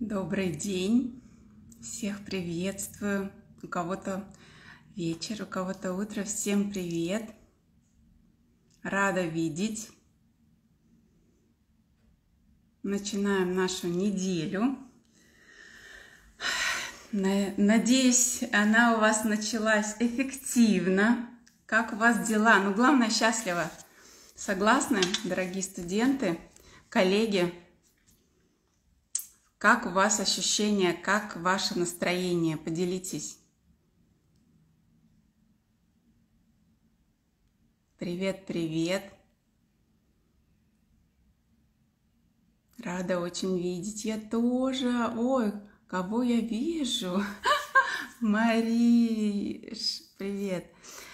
Добрый день, всех приветствую. У кого-то вечер, у кого-то утро. Всем привет. Рада видеть. Начинаем нашу неделю. Надеюсь, она у вас началась эффективно. Как у вас дела? Ну, главное, счастливо. Согласны, дорогие студенты, коллеги? Как у вас ощущения, как ваше настроение? Поделитесь. Привет, привет. Рада очень видеть. Я тоже. Ой, кого я вижу? Мариш, привет.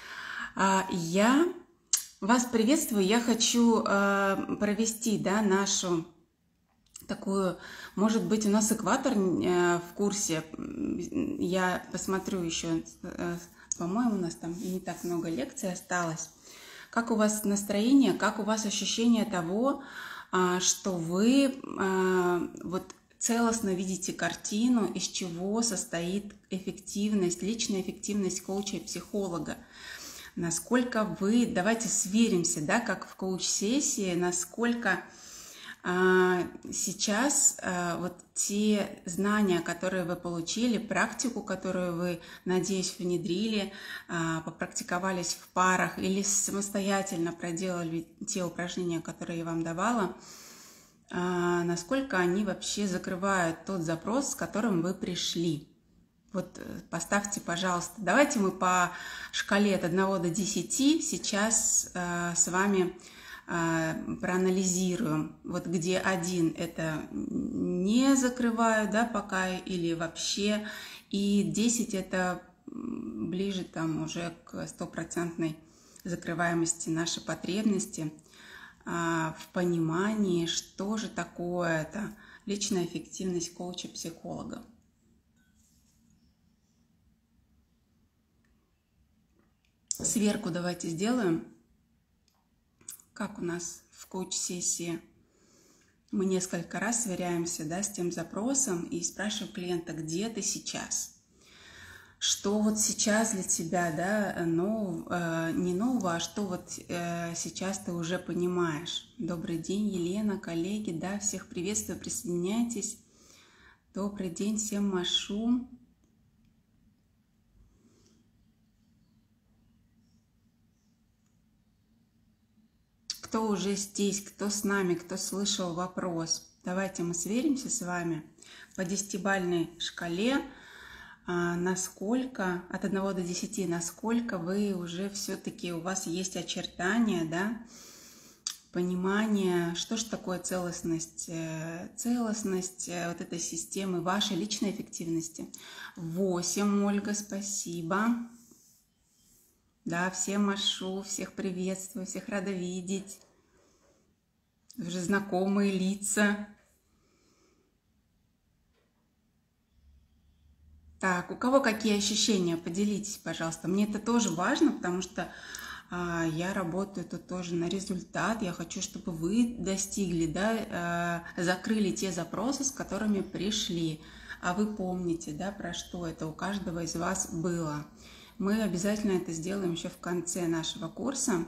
Я вас приветствую. Я хочу провести, нашу такую, может быть, у нас экватор в курсе. Я посмотрю еще, по-моему, у нас там не так много лекций осталось. Как у вас настроение, как у вас ощущение того, что вы вот целостно видите картину, из чего состоит эффективность, личная эффективность коуча и психолога. Насколько вы, давайте сверимся, как в коуч-сессии, насколько сейчас вот те знания, которые вы получили, практику, которую вы, надеюсь, внедрили, попрактиковались в парах или самостоятельно проделали те упражнения, которые я вам давала, насколько они вообще закрывают тот запрос, с которым вы пришли. Вот поставьте, пожалуйста. Давайте мы по шкале от 1 до 10 сейчас с вами проанализируем, вот где 1 это не закрываю, пока или вообще, и 10 это ближе там уже к 100% закрываемости нашей потребности в понимании, что же такое это личная эффективность коуча-психолога. Сверку давайте сделаем. Как у нас в коуч-сессии мы несколько раз сверяемся с тем запросом и спрашиваем клиента, где ты сейчас? Что вот сейчас для тебя, не нового, а что вот сейчас ты уже понимаешь? Добрый день, Елена, коллеги, всех приветствую, присоединяйтесь. Добрый день, всем машу. Кто уже здесь, кто с нами, кто слышал вопрос. Давайте мы сверимся с вами по 10-бальной шкале, насколько, от 1 до 10, насколько вы уже все-таки, у вас есть очертания, понимание, что же такое целостность, вот этой системы, вашей личной эффективности. 8, Ольга, спасибо. Всем машу, всех приветствую, всех рада видеть. Уже знакомые лица. Так, у кого какие ощущения? Поделитесь, пожалуйста. Мне это тоже важно, потому что я работаю тут тоже на результат. Я хочу, чтобы вы достигли, закрыли те запросы, с которыми пришли. А вы помните, про что это у каждого из вас было. Мы обязательно это сделаем еще в конце нашего курса.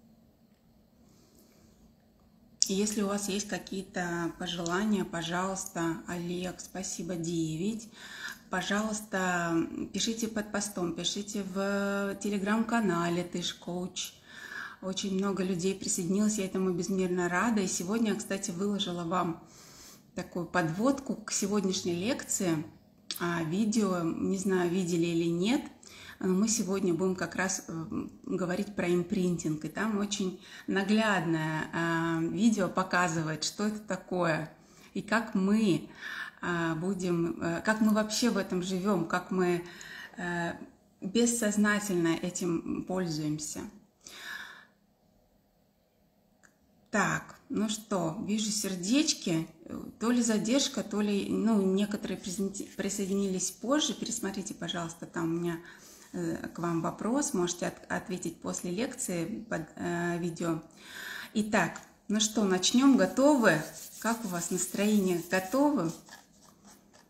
И если у вас есть какие-то пожелания, пожалуйста, Олег, спасибо, 9. Пожалуйста, пишите под постом, пишите в телеграм-канале «Ты ж коуч». Очень много людей присоединилось, я этому безмерно рада. И сегодня я, кстати, выложила вам такую подводку к сегодняшней лекции. Видео, не знаю, видели или нет, мы сегодня будем как раз говорить про импринтинг, и там очень наглядное видео показывает, что это такое, и как мы как мы вообще в этом живем, как мы бессознательно этим пользуемся. Так, ну что, вижу сердечки, то ли задержка, то ли, некоторые присоединились позже, пересмотрите, пожалуйста, там у меня к вам вопрос, можете ответить после лекции под видео. Итак, ну что, начнем, готовы? Как у вас настроение? Готовы?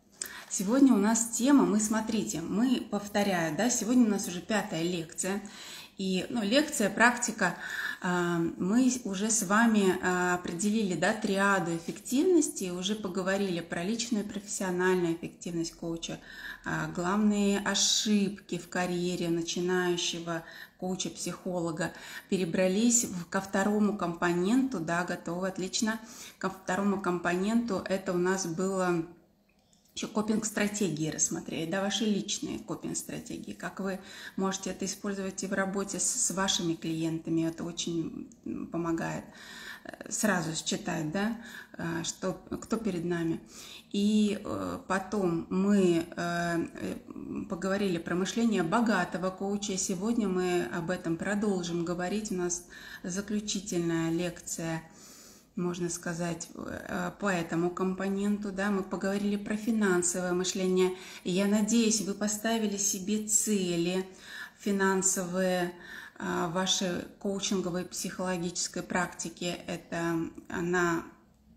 Сегодня у нас тема, смотрите, мы повторяю, да, сегодня у нас уже 5-я лекция. И лекция, практика, мы уже с вами определили, да, триаду эффективности, уже поговорили про личную и профессиональную эффективность коуча, главные ошибки в карьере начинающего коуча-психолога, перебрались ко второму компоненту, да, готовы, отлично, ко второму компоненту, это у нас было... Еще копинг-стратегии рассмотреть, да, ваши личные копинг-стратегии, как вы можете это использовать и в работе с вашими клиентами, это очень помогает сразу считать, да, кто перед нами. И потом мы поговорили про мышление богатого коуча, сегодня мы об этом продолжим говорить, у нас заключительная лекция, можно сказать, по этому компоненту, да, мы поговорили про финансовое мышление. И я надеюсь, вы поставили себе цели финансовые в вашей коучинговой психологической практике. Это на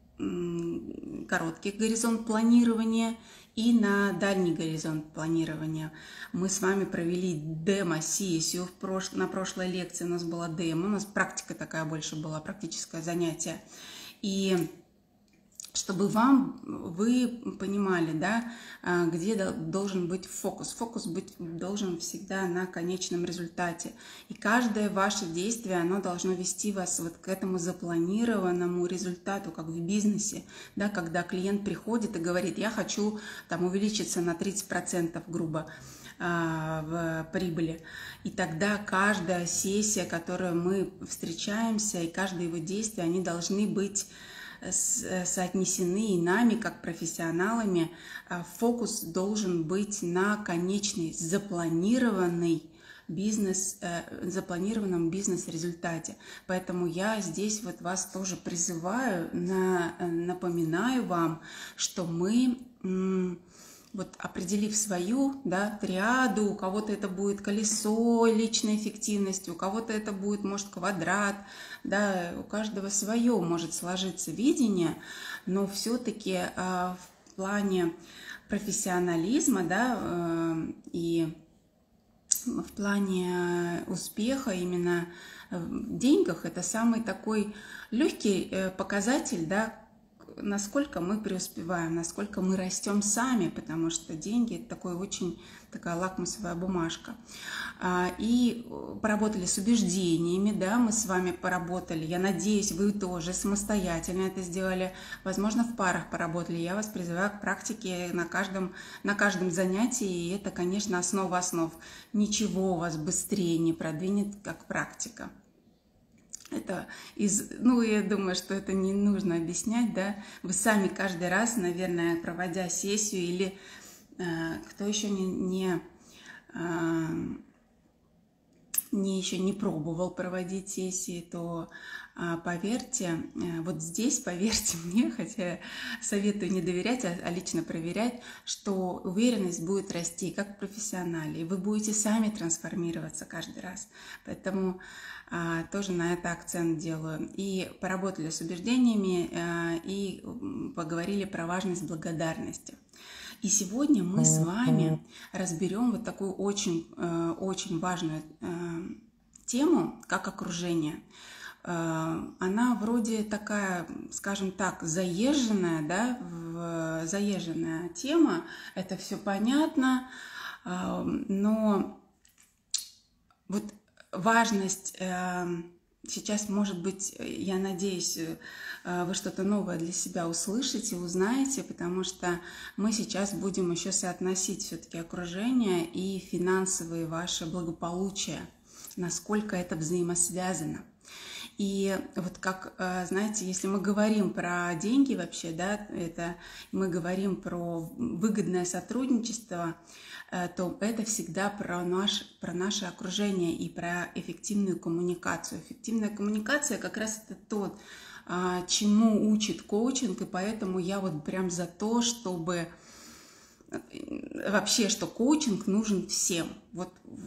короткий горизонт планирования и на дальний горизонт планирования. Мы с вами провели демо-сессию. На прошлой лекции у нас была демо, у нас практика такая больше была, практическое занятие. И чтобы вы понимали, да, где должен быть фокус. Фокус должен всегда на конечном результате. И каждое ваше действие, оно должно вести вас вот к этому запланированному результату, как в бизнесе, да, когда клиент приходит и говорит, я хочу там увеличиться на 30%, грубо, в прибыли. И тогда каждая сессия, которую мы встречаемся, и каждое его действие, они должны быть соотнесены и нами, как профессионалами. Фокус должен быть на конечной, запланированном бизнес-результате. Поэтому я здесь вот вас тоже призываю, напоминаю вам, что мы... Вот определив свою, да, триаду, у кого-то это будет колесо личной эффективности, у кого-то это будет, может, квадрат, да, у каждого свое может сложиться видение, но все-таки в плане профессионализма, да, и в плане успеха именно в деньгах это самый такой легкий показатель, да, насколько мы преуспеваем, насколько мы растем сами, потому что деньги – это такая лакмусовая бумажка. И поработали с убеждениями, да, мы с вами поработали, я надеюсь, вы тоже самостоятельно это сделали, возможно, в парах поработали. Я вас призываю к практике на каждом занятии, и это, конечно, основа основ. Ничего вас быстрее не продвинет, как практика. Это я думаю, что это не нужно объяснять, да. Вы сами каждый раз, наверное, проводя сессию, или кто еще еще не пробовал проводить сессии, то поверьте, вот здесь, поверьте мне, хотя советую не доверять, а лично проверять, что уверенность будет расти как в профессионале, и вы будете сами трансформироваться каждый раз. Поэтому тоже на это акцент делаю. И поработали с убеждениями, и поговорили про важность благодарности. И сегодня мы с вами разберем вот такую очень важную тему, как окружение. Она вроде такая, скажем так, заезженная, да, заезженная тема, это все понятно, но вот важность сейчас, может быть, я надеюсь, вы что-то новое для себя услышите, узнаете, потому что мы сейчас будем еще соотносить все-таки окружение и финансовые ваше благополучие, насколько это взаимосвязано. И вот как, знаете, если мы говорим про деньги вообще, да, мы говорим про выгодное сотрудничество, то это всегда про наше окружение и про эффективную коммуникацию. Эффективная коммуникация как раз это то, чему учит коучинг, и поэтому я вот прям за то, чтобы вообще, что коучинг нужен всем. Вот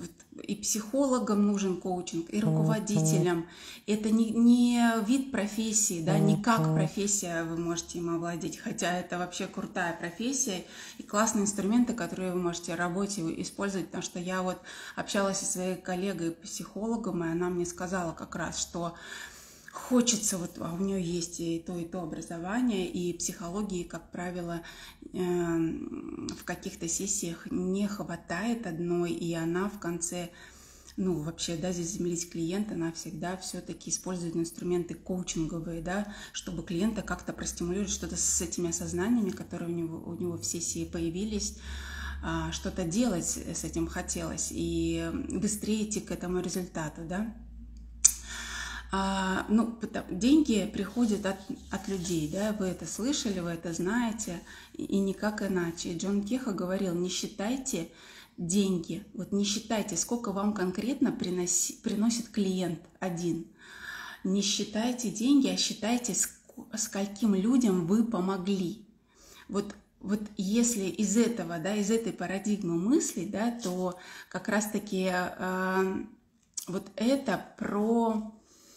и психологам нужен коучинг, и руководителям. Это не вид профессии, да, не как профессия вы можете им овладеть, хотя это вообще крутая профессия и классные инструменты, которые вы можете в работе использовать, потому что я вот общалась со своей коллегой-психологом, и она мне сказала как раз, что хочется, вот, а у нее есть и то образование, и психологии, как правило, в каких-то сессиях не хватает одной, и она в конце, ну, вообще, да, заземлить клиента, она всегда все-таки использует инструменты коучинговые, да, чтобы клиента как-то простимулировать что-то с этими осознаниями, которые у него в сессии появились, что-то делать с этим хотелось, и быстрее идти к этому результату, да. Ну, деньги приходят от людей, да, вы это слышали, вы это знаете, и никак иначе. Джон Кеха говорил, не считайте деньги, вот не считайте, сколько вам конкретно приносит клиент один. Не считайте деньги, а считайте, скольким людям вы помогли. Вот если из этого, да, из этой парадигмы мыслей, да, то как раз-таки вот это про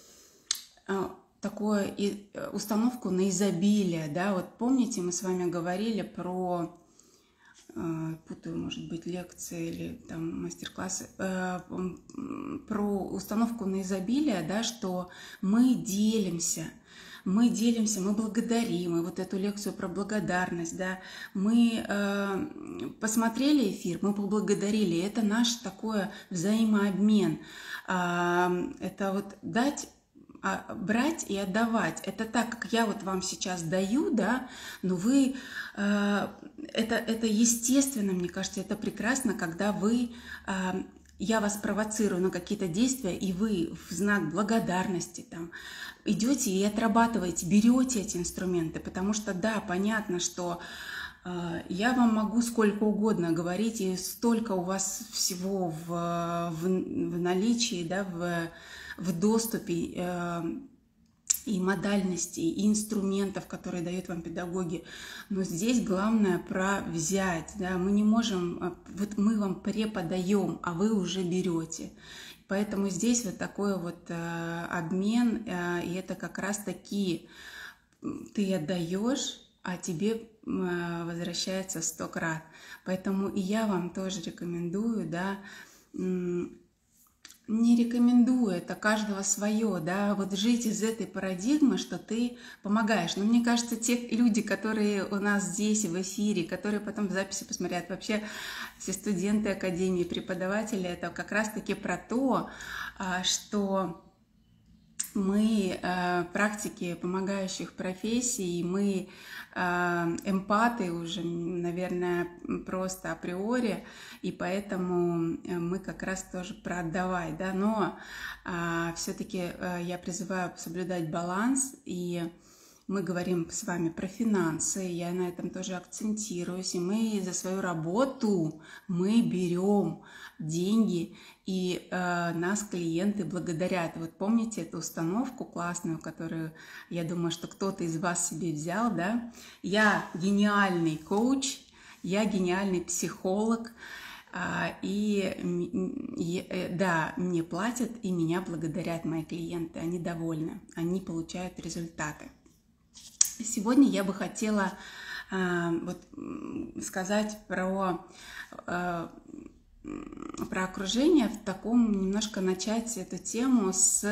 такую установку на изобилие, да, вот помните, мы с вами говорили про, путаю, может быть, лекции или там мастер-классы, про установку на изобилие, да, что мы делимся, мы благодарим, и вот эту лекцию про благодарность, да, мы посмотрели эфир, мы поблагодарили, это наш такой взаимообмен, это вот брать и отдавать. Это так, как я вот вам сейчас даю, да, но вы, это естественно, мне кажется, это прекрасно, когда я вас провоцирую на какие-то действия, и вы в знак благодарности там идете и отрабатываете, берете эти инструменты, потому что, да, понятно, что я вам могу сколько угодно говорить, и столько у вас всего в наличии, да, в доступе и модальностей, и инструментов, которые дают вам педагоги. Но здесь главное про взять. Да? Мы не можем, вот мы вам преподаем, а вы уже берете. Поэтому здесь вот такой вот обмен, и это как раз-таки ты отдаешь, а тебе возвращается 100 крат. Поэтому и я вам тоже рекомендую, да, не рекомендую, это каждого свое, да, вот жить из этой парадигмы, что ты помогаешь. Но мне кажется, те люди, которые у нас здесь в эфире, которые потом в записи посмотрят, вообще все студенты академии, преподаватели, это как раз-таки про то, что мы практики помогающих профессий, мы эмпаты уже, наверное, просто априори, и поэтому мы как раз тоже про отдавай, да, но все-таки я призываю соблюдать баланс, и мы говорим с вами про финансы, я на этом тоже акцентируюсь, и мы за свою работу мы берем деньги, и нас клиенты благодарят. Вот помните эту установку классную, которую, я думаю, что кто-то из вас себе взял, да? Я гениальный коуч, я гениальный психолог, да, мне платят, и меня благодарят мои клиенты, они довольны, они получают результаты. Сегодня я бы хотела сказать про окружение, в таком немножко начать эту тему с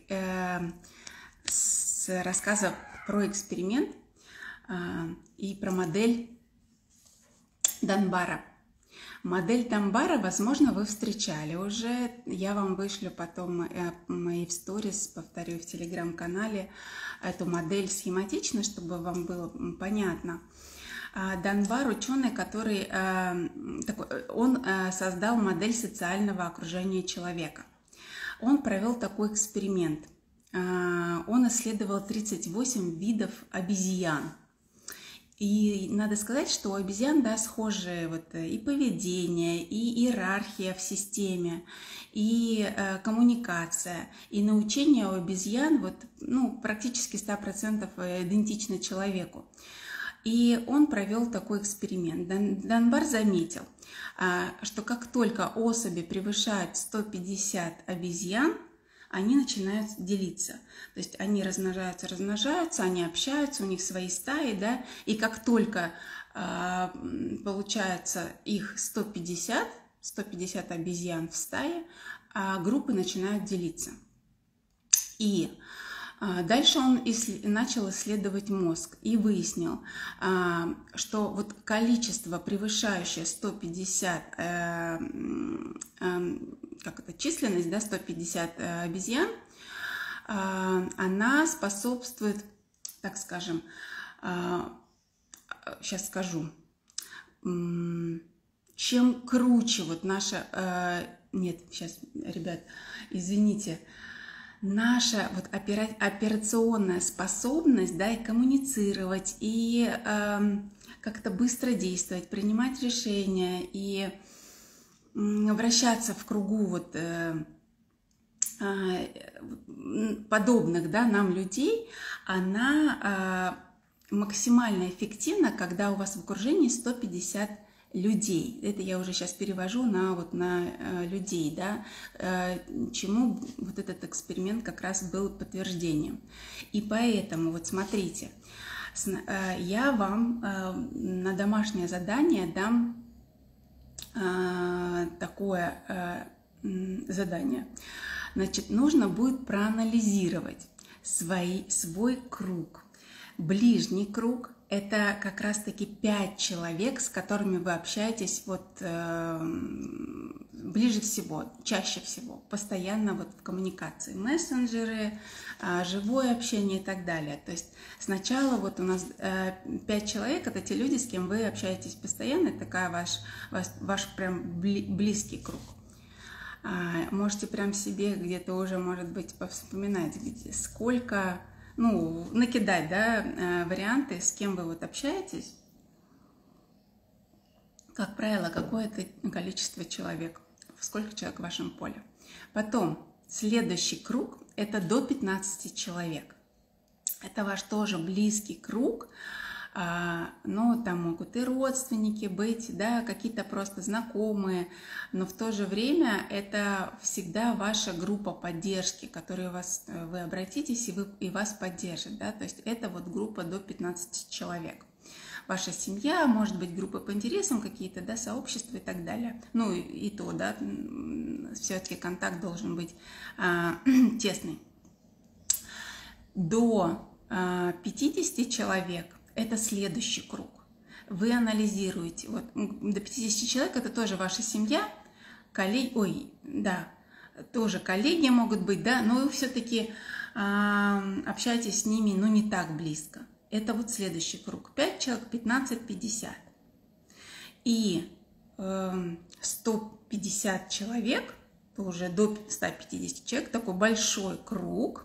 рассказа про эксперимент и про модель Данбара. Модель Данбара, возможно, вы встречали уже. Я вам вышлю потом мои в сторис, повторю в телеграм-канале эту модель схематично, чтобы вам было понятно. Данбар, ученый, который он создал модель социального окружения человека. Он провел такой эксперимент. Он исследовал 38 видов обезьян. И надо сказать, что у обезьян, да, схожие вот и поведение, и иерархия в системе, и коммуникация, и научение у обезьян вот, ну, практически 100% идентично человеку. И он провел такой эксперимент. Данбар заметил, что как только особи превышают 150 обезьян, они начинают делиться. То есть они размножаются, они общаются, у них свои стаи, да, и как только получается их 150 обезьян в стае, группы начинают делиться. И дальше он начал исследовать мозг и выяснил, что вот количество, превышающее 150, численность, да, 150 обезьян, она способствует, так скажем, сейчас скажу, чем круче вот наша, нет, сейчас, ребят, извините, наша вот операционная способность, да, и коммуницировать, и как-то быстро действовать, принимать решения, и вращаться в кругу вот подобных, да, нам людей, она максимально эффективна, когда у вас в окружении 150 людей. Это я уже сейчас перевожу на людей, да, чему вот этот эксперимент как раз был подтверждением. И поэтому, вот смотрите, я вам на домашнее задание дам такое задание. Значит, нужно будет проанализировать свой круг. Ближний круг – это как раз-таки 5 человек, с которыми вы общаетесь вот ближе всего, чаще всего, постоянно вот в коммуникации. Мессенджеры, живое общение и так далее. То есть сначала вот у нас 5 человек – это те люди, с кем вы общаетесь постоянно, это такая ваш прям близкий круг. Можете прям себе где-то уже, может быть, повспоминать, сколько, ну, накидать, да, варианты, с кем вы вот общаетесь. Как правило, какое-то количество человек, сколько человек в вашем поле. Потом, следующий круг – это до 15 человек. Это ваш тоже близкий круг, но там могут и родственники быть, да, какие-то просто знакомые, но в то же время это всегда ваша группа поддержки, к которой вы обратитесь и вас поддержит, да, то есть это вот группа до 15 человек. Ваша семья, может быть, группы по интересам какие-то, да, сообщества и так далее. Ну и то, да, все-таки контакт должен быть тесный. До 50 человек это следующий круг. Вы анализируете. Вот, до 50 человек это тоже ваша семья, коллеги, тоже коллеги могут быть, да, но вы все-таки общаетесь с ними, но не так близко. Это вот следующий круг. 5 человек, 15, 50. И 150 человек, уже до 150 человек, такой большой круг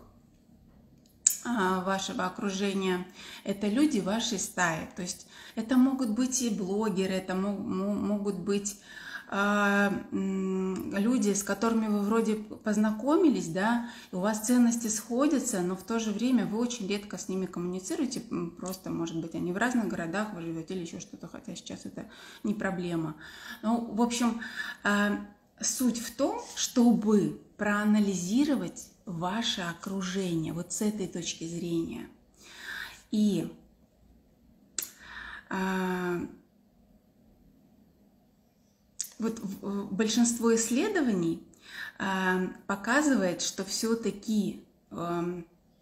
вашего окружения, это люди вашей стаи. То есть это могут быть и блогеры, это могут быть люди, с которыми вы вроде познакомились, да, и у вас ценности сходятся, но в то же время вы очень редко с ними коммуницируете, просто, может быть, они в разных городах, вы живете или еще что-то, хотя сейчас это не проблема. Ну, в общем, суть в том, чтобы проанализировать ваше окружение вот с этой точки зрения. И вот большинство исследований показывает, что все-таки в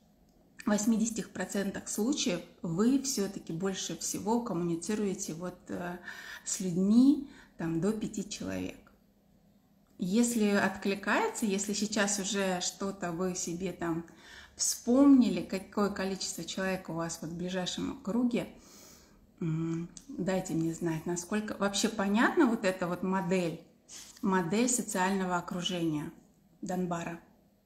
80% случаев вы все-таки больше всего коммуницируете вот с людьми там, до 5 человек. Если откликается, если сейчас уже что-то вы себе там вспомнили, какое количество человек у вас вот в ближайшем круге, дайте мне знать, насколько вообще понятна вот эта вот модель социального окружения Данбара.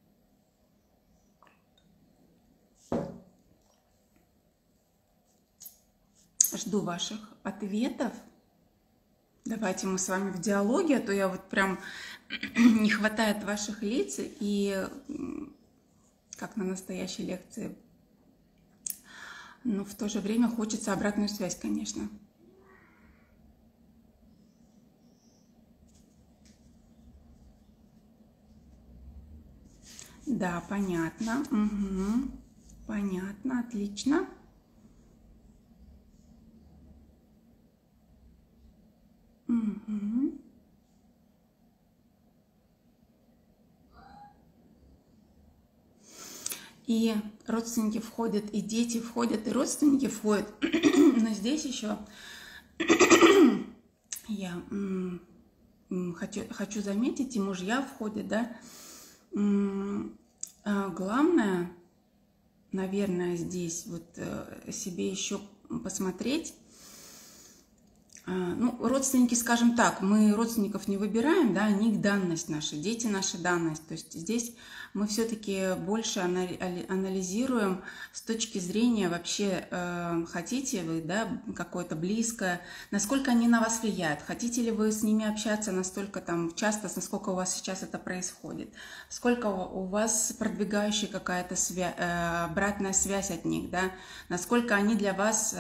Жду ваших ответов. Давайте мы с вами в диалоге, а то я вот прям не хватает ваших лиц, и как на настоящей лекции Но в то же время хочется обратную связь, конечно. Да, понятно. Угу. Понятно, отлично. Угу. И родственники входят, и дети входят, и родственники входят. Но здесь еще я хочу заметить, и мужья входят, да. Главное, наверное, здесь вот себе еще посмотреть. Ну, родственники, скажем так, мы родственников не выбираем, да, они их данность наша, дети наша данность. То есть здесь мы все-таки больше анализируем с точки зрения вообще, хотите вы, да, какое-то близкое, насколько они на вас влияют, хотите ли вы с ними общаться настолько там часто, насколько у вас сейчас это происходит, сколько у вас продвигающая какая-то обратная связь от них, да, насколько они для вас,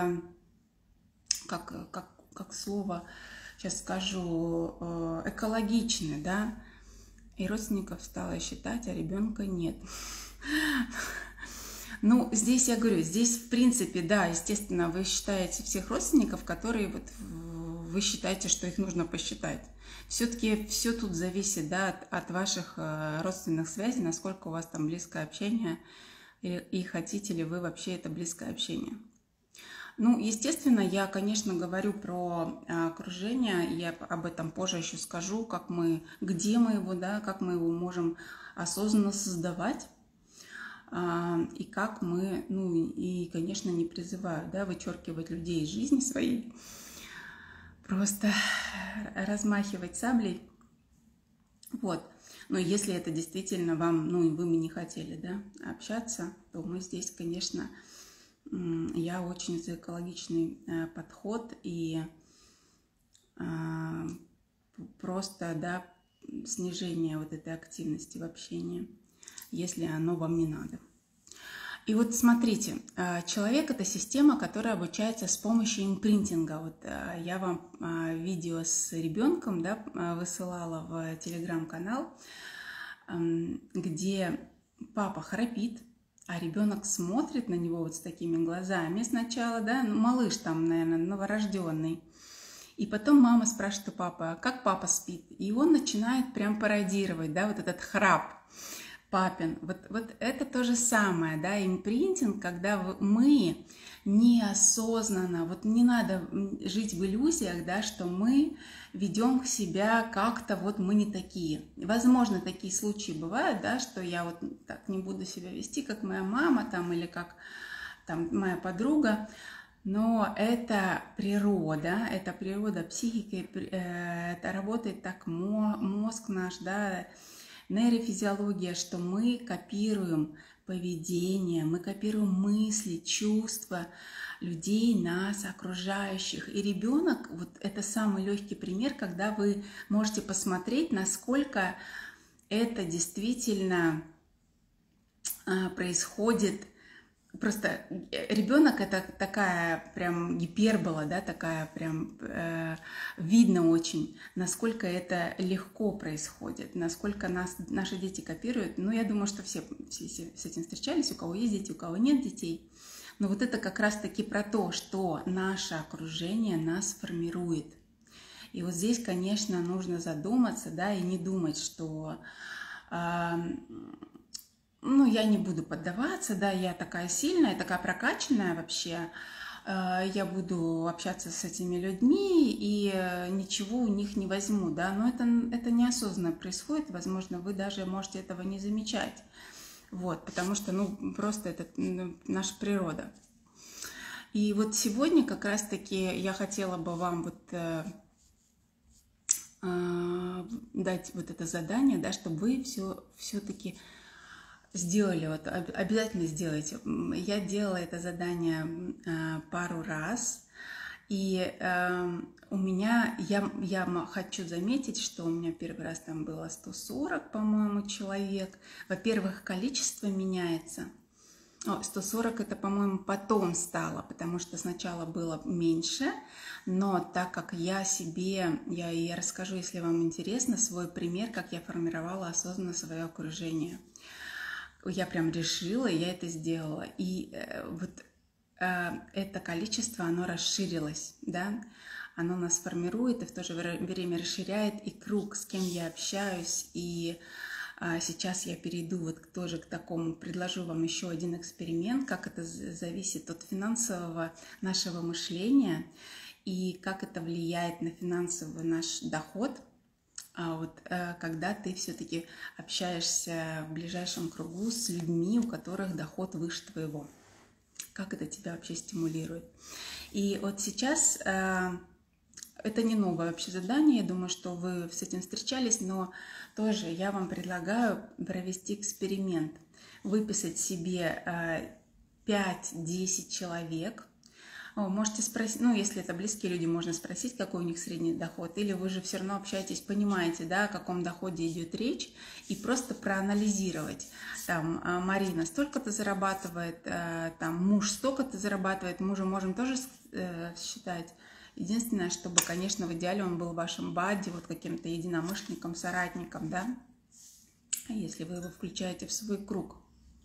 как слово, сейчас скажу, экологичны, да, и родственников стала считать, а ребенка нет. Ну, здесь я говорю, здесь в принципе, да, естественно, вы считаете всех родственников, которые вот вы считаете, что их нужно посчитать. Все-таки все тут зависит, да, от ваших родственных связей, насколько у вас там близкое общение, и хотите ли вы вообще это близкое общение. Ну, естественно, я, конечно, говорю про окружение, я об этом позже еще скажу, где мы его, да, как мы его можем осознанно создавать, и как мы, ну, и, конечно, не призываю, да, вычеркивать людей из жизни своей, просто размахивать саблей, вот. Но если это действительно вам, ну, и вы не хотели, да, общаться, то мы здесь, конечно... Я очень за экологичный подход и просто, да, снижение вот этой активности в общении, если оно вам не надо. И вот смотрите, человек – это система, которая обучается с помощью импринтинга. Вот я вам видео с ребенком, да, высылала в телеграм-канал, где папа храпит, а ребенок смотрит на него вот с такими глазами сначала, да, ну, малыш там, наверное, новорожденный. И потом мама спрашивает у папы, как папа спит? И он начинает прям пародировать, да, вот этот храп папин. Вот это то же самое, да, импринтинг, когда мы неосознанно, вот не надо жить в иллюзиях, да, что мы ведем себя как-то, вот мы не такие. Возможно, такие случаи бывают, да, что я вот так не буду себя вести, как моя мама там, или как там моя подруга, но это природа психики, это работает так мозг наш, да, нейрофизиология, что мы копируем поведение, мы копируем мысли, чувства людей, нас, окружающих. И ребенок, вот это самый легкий пример, когда вы можете посмотреть, насколько это действительно происходит. Просто ребенок — это такая прям гипербола, да, такая прям видно очень, насколько это легко происходит, насколько наши дети копируют. Ну, я думаю, что все с этим встречались, у кого есть дети, у кого нет детей. Но вот это как раз-таки про то, что наше окружение нас формирует. И вот здесь, конечно, нужно задуматься, да, и не думать, что... ну, я не буду поддаваться, да, я такая сильная, такая прокачанная вообще, я буду общаться с этими людьми и ничего у них не возьму, да, но это неосознанно происходит, возможно, вы даже можете этого не замечать, вот, потому что, ну, просто это наша природа. И вот сегодня как раз-таки я хотела бы вам вот дать вот это задание, да, чтобы вы все-таки сделали, вот обязательно сделайте. Я делала это задание пару раз, и у меня, я хочу заметить, что у меня первый раз там было 140, по-моему, человек. Во-первых, количество меняется. 140 это, по-моему, потом стало, потому что сначала было меньше, но так как я расскажу, если вам интересно, свой пример, как я формировала осознанно свое окружение. Я прям решила, я это сделала, и это количество, оно расширилось, да, оно нас формирует и в то же время расширяет и круг, с кем я общаюсь, и сейчас я перейду вот тоже к такому, предложу вам еще один эксперимент, как это зависит от финансового нашего мышления и как это влияет на финансовый наш доход, когда ты все-таки общаешься в ближайшем кругу с людьми, у которых доход выше твоего. Как это тебя вообще стимулирует. И вот сейчас это не новое вообще задание, я думаю, что вы с этим встречались, но тоже я вам предлагаю провести эксперимент, выписать себе 5-10 человек. Можете спросить, если это близкие люди, можно спросить, какой у них средний доход, или вы же все равно общаетесь, понимаете, да, о каком доходе идет речь, и просто проанализировать. Там Марина столько-то зарабатывает, там муж столько-то зарабатывает, мужа можем тоже считать. Единственное, чтобы, конечно, в идеале он был вашим бадди, вот каким-то единомышленником, соратником, да, если вы его включаете в свой круг.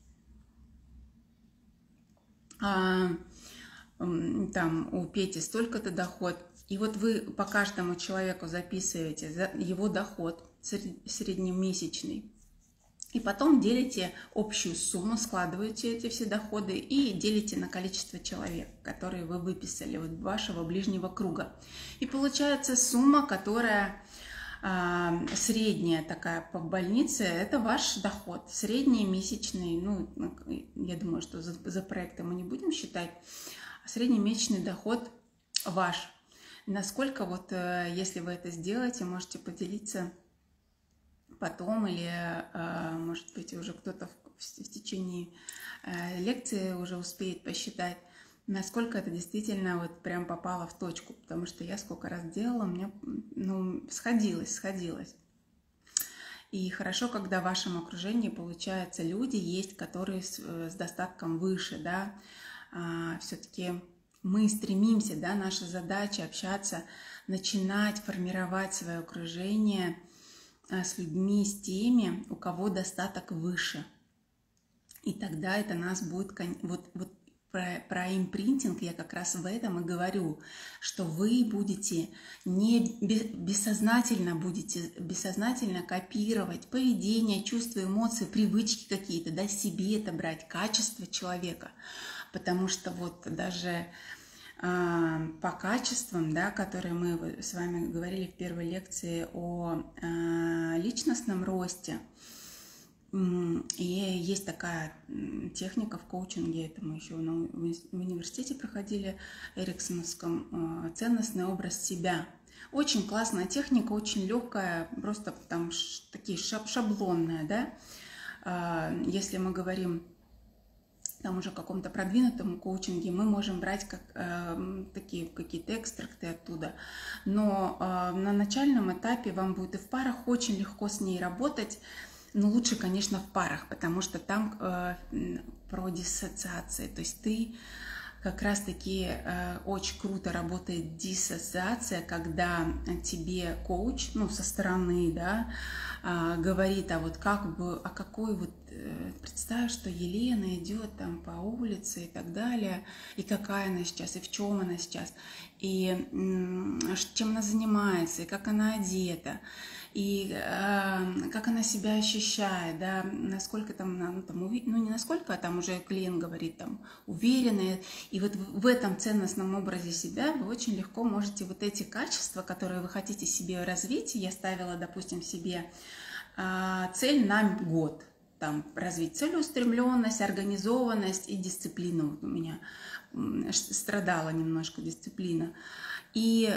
Там у Пети столько-то доход, и вот вы по каждому человеку записываете его доход среднемесячный, и потом делите общую сумму, складываете эти все доходы и делите на количество человек, которые вы выписали, вот вашего ближнего круга. И получается сумма, которая средняя такая по больнице, это ваш доход, средний месячный, я думаю, что за проекты мы не будем считать, среднемесячный доход ваш. Насколько вот, если вы это сделаете, можете поделиться потом, или, может быть, уже кто-то в течение лекции уже успеет посчитать, насколько это действительно вот прям попало в точку, потому что я сколько раз делала, мне сходилось. И хорошо, когда в вашем окружении, получается, люди есть, которые с достатком выше, да, все-таки мы стремимся, да, наша задача общаться, начинать формировать свое окружение с людьми, с теми, у кого достаток выше. И тогда это нас будет, вот про импринтинг я как раз в этом и говорю, что вы будете бессознательно копировать поведение, чувства, эмоции, привычки какие-то, да, себе это брать, качество человека. Потому что вот даже по качествам, да, которые мы с вами говорили в первой лекции о личностном росте, и есть такая техника в коучинге, это мы еще в университете проходили, эриксоновском, ценностный образ себя. Очень классная техника, очень легкая, просто там такие шаблонная, да. Если мы говорим там уже в каком-то продвинутом коучинге, мы можем брать такие какие-то экстракты оттуда. Но на начальном этапе вам будет и в парах очень легко с ней работать. Но лучше, конечно, в парах, потому что там про диссоциации. То есть ты как раз-таки очень круто работает диссоциация, когда тебе коуч, со стороны, да, говорит, представь, что Елена идет там по улице и так далее, и какая она сейчас, и в чем она сейчас, и чем она занимается, и как она одета, и как она себя ощущает, да, насколько там, не насколько, а там уже клиент говорит, там, уверенная. И вот в этом ценностном образе себя вы очень легко можете вот эти качества, которые вы хотите себе развить, я ставила, допустим, себе цель на год, там, развить целеустремленность, организованность и дисциплину. Вот у меня страдала немножко дисциплина. И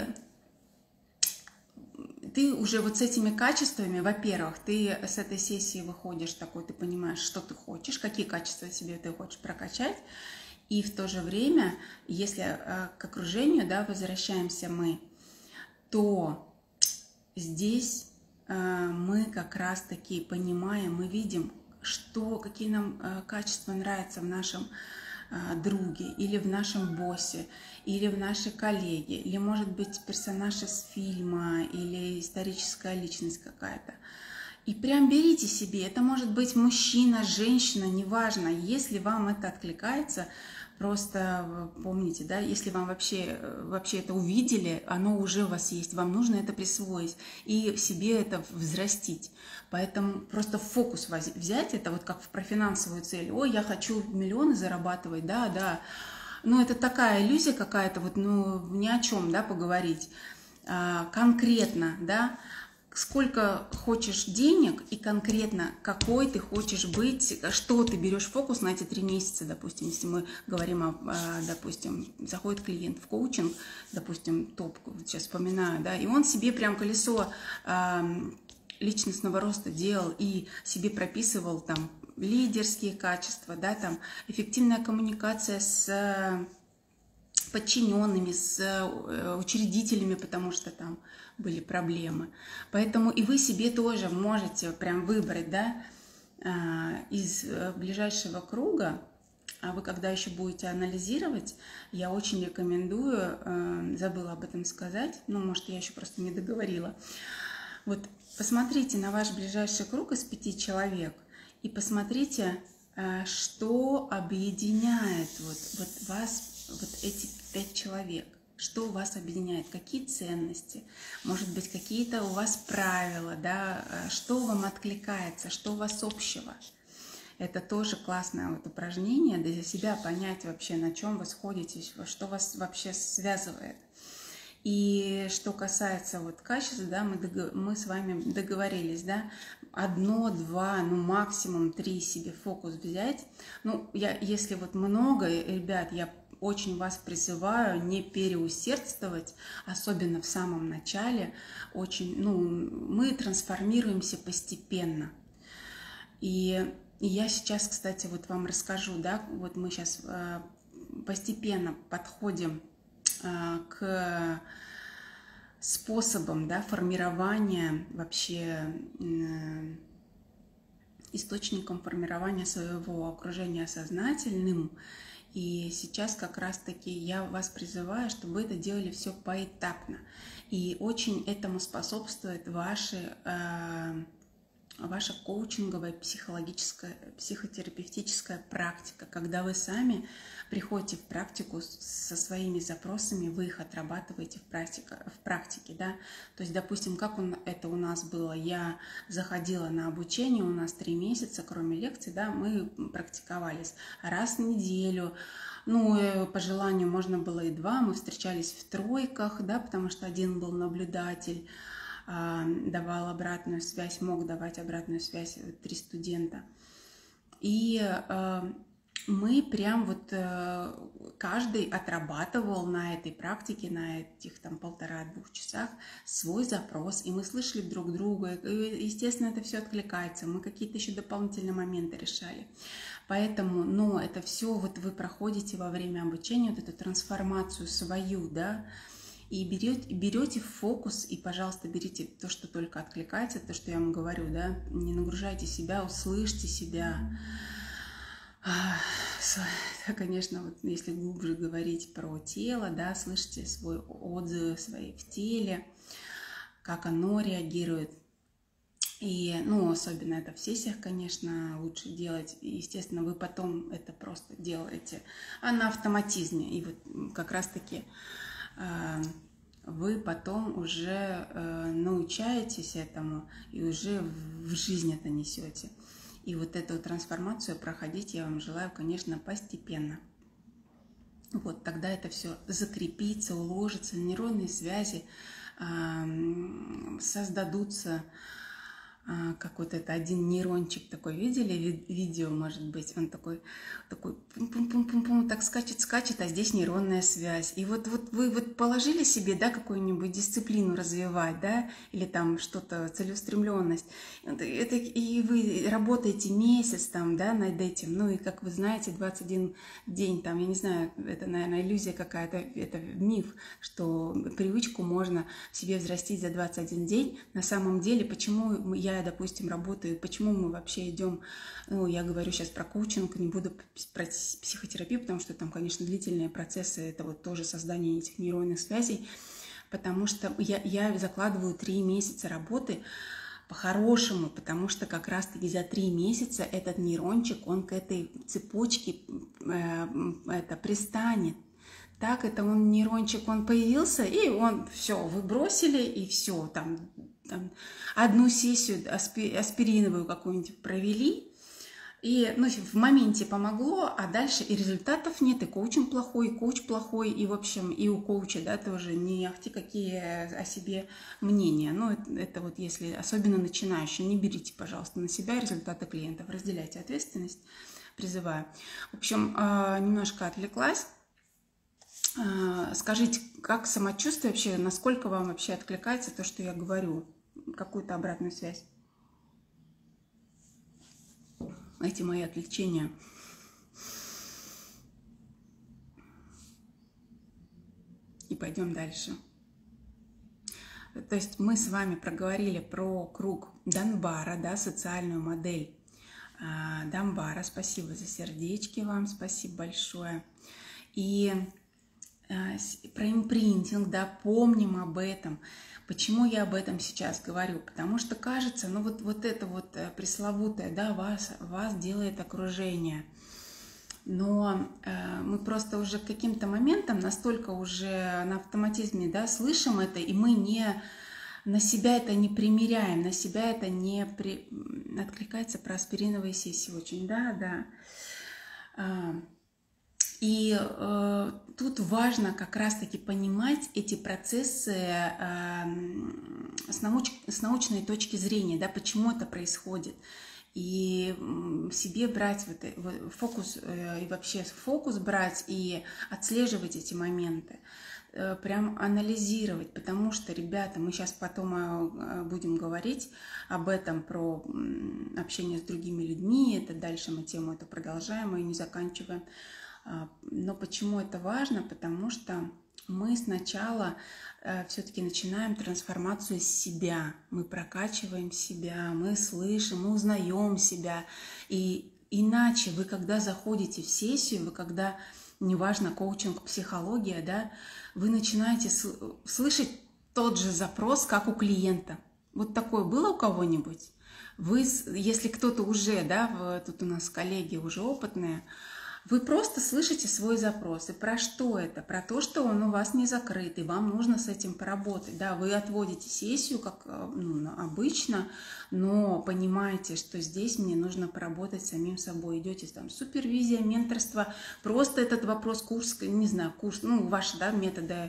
ты уже вот с этими качествами, во-первых, ты с этой сессии выходишь такой, ты понимаешь, что ты хочешь, какие качества себе ты хочешь прокачать, и в то же время, если к окружению, да, возвращаемся мы, то здесь мы как раз-таки понимаем, мы видим, какие нам качества нравятся в нашем друге, или в нашем боссе, или в нашей коллеге, или, может быть, персонаж из фильма, или историческая личность какая-то. И прям берите себе, это может быть мужчина, женщина, неважно, если вам это откликается, просто помните, да, если вам вообще это увидели, оно уже у вас есть, вам нужно это присвоить и себе это взрастить. Поэтому просто в фокус взять это, вот как про финансовую цель. Ой, я хочу миллионы зарабатывать, да. Ну, это такая иллюзия какая-то, вот, ну, ни о чем, да, поговорить. Конкретно, да, сколько хочешь денег и конкретно какой ты хочешь быть, что ты берешь фокус на эти 3 месяца, допустим, если мы говорим допустим, заходит клиент в коучинг, допустим, топ, сейчас вспоминаю, да, и он себе прям колесо личностного роста делал и себе прописывал там лидерские качества, да, там эффективная коммуникация с подчиненными, с учредителями, потому что там были проблемы. Поэтому и вы себе тоже можете прям выбрать, да, из ближайшего круга. А вы когда еще будете анализировать, я очень рекомендую, забыла об этом сказать, ну, может, я еще просто не договорила. Вот посмотрите на ваш ближайший круг из 5 человек и посмотрите, что объединяет вот вас, вот эти 5 человек. Что вас объединяет, какие ценности, может быть, какие-то у вас правила, да, что вам откликается, что у вас общего. Это тоже классное вот упражнение, для себя понять вообще, на чем вы сходитесь, что вас вообще связывает. И что касается вот качества, да, мы с вами договорились, да, 1, 2, ну максимум 3 себе фокус взять. Ну, если вот много, ребят, я очень вас призываю не переусердствовать, особенно в самом начале. Мы трансформируемся постепенно. И я сейчас, кстати, вот вам расскажу, да, вот мы сейчас постепенно подходим к способам, да, формирования вообще, источником формирования своего окружения сознательным. И сейчас как раз-таки я вас призываю, чтобы вы это делали все поэтапно. И очень этому способствует ваша коучинговая, психотерапевтическая практика, когда вы сами приходите в практику со своими запросами, вы их отрабатываете в практике, да. То есть, допустим, как это у нас было, я заходила на обучение, у нас 3 месяца, кроме лекций, да, мы практиковались раз в неделю. Ну, по желанию можно было и 2, мы встречались в тройках, да, потому что один был наблюдатель, давал обратную связь, мог давать обратную связь 3 студента. И мы прям вот каждый отрабатывал на этой практике, на этих там 1,5-2 часах свой запрос, и мы слышали друг друга, и, естественно, это все откликается, мы какие-то еще дополнительные моменты решали. Поэтому, но это все вот вы проходите во время обучения, вот эту трансформацию свою, да, и берете в фокус, и, пожалуйста, берите то, что только откликается, то, что я вам говорю, да, не нагружайте себя, услышьте себя. Конечно, вот если глубже говорить про тело, да, слышите свой отзыв в теле, как оно реагирует. И, ну, особенно это в сессиях, конечно, лучше делать. И, естественно, вы потом это просто делаете на автоматизме. И вот как раз-таки вы потом уже научаетесь этому и уже в жизнь это несете. И вот эту трансформацию проходить я вам желаю, конечно, постепенно. Вот тогда это все закрепится, уложится, нейронные связи создадутся. Как вот это один нейрончик такой, видели видео, может быть, он такой пум-пум-пум-пум-пум, так скачет, а здесь нейронная связь. И вот вы вот положили себе, да, какую-нибудь дисциплину развивать, да, или там что-то, целеустремленность, и вы работаете месяц там, да, над этим, ну и, как вы знаете, 21 день, там, я не знаю, это, наверное, иллюзия какая-то, это миф, что привычку можно себе взрастить за 21 день. На самом деле, почему я я, допустим, работаю, почему мы вообще идем, ну, я говорю сейчас про коучинг, не буду про психотерапию, потому что там, конечно, длительные процессы, это вот тоже создание этих нейронных связей, потому что я закладываю 3 месяца работы по-хорошему, потому что как раз-таки за 3 месяца этот нейрончик, он к этой цепочке пристанет. Так, это он нейрончик, он появился, и он, все, вы бросили, и все, там одну сессию аспириновую какую-нибудь провели, и ну, в моменте помогло, а дальше и результатов нет, и коучинг плохой, и коуч плохой, и, в общем, и у коуча, да, тоже не ахти какие о себе мнения. Ну, это вот если, особенно начинающие, не берите, пожалуйста, на себя результаты клиентов, разделяйте ответственность, призываю. В общем, немножко отвлеклась. Скажите, как самочувствие вообще, насколько вам вообще откликается то, что я говорю, какую-то обратную связь? Эти мои отвлечения. И пойдем дальше. То есть мы с вами проговорили про круг Данбара, да, социальную модель Данбара. Спасибо за сердечки вам, спасибо большое. И про импринтинг, да, помним об этом. Почему я об этом сейчас говорю? Потому что кажется, ну вот это вот пресловутое, да, вас делает окружение. Но мы просто уже к каким-то моментам настолько уже на автоматизме, да, слышим это, и мы на себя это не примеряем, на себя это не откликается про аспириновые сессии очень, да. И тут важно как раз-таки понимать эти процессы с научной точки зрения, да, почему это происходит. И себе брать фокус, и вообще фокус брать и отслеживать эти моменты, прям анализировать, потому что, ребята, мы сейчас потом будем говорить об этом, про общение с другими людьми, это дальше мы тему эту продолжаем и не заканчиваем. Но почему это важно? Потому что мы сначала все-таки начинаем трансформацию себя, мы прокачиваем себя, мы слышим, мы узнаем себя. И иначе вы, когда заходите в сессию, вы когда, неважно, коучинг, психология, да, вы начинаете слышать тот же запрос, как у клиента. Вот такое было у кого-нибудь? Вы, если кто-то уже, да, тут у нас коллеги уже опытные, вы просто слышите свой запрос. И про что это? Про то, что он у вас не закрыт, и вам нужно с этим поработать. Да, вы отводите сессию, как обычно, но понимаете, что здесь мне нужно поработать с самим собой. Идете там супервизия, менторство, просто этот вопрос, курс, не знаю, курс, ну, ваши, да, методы,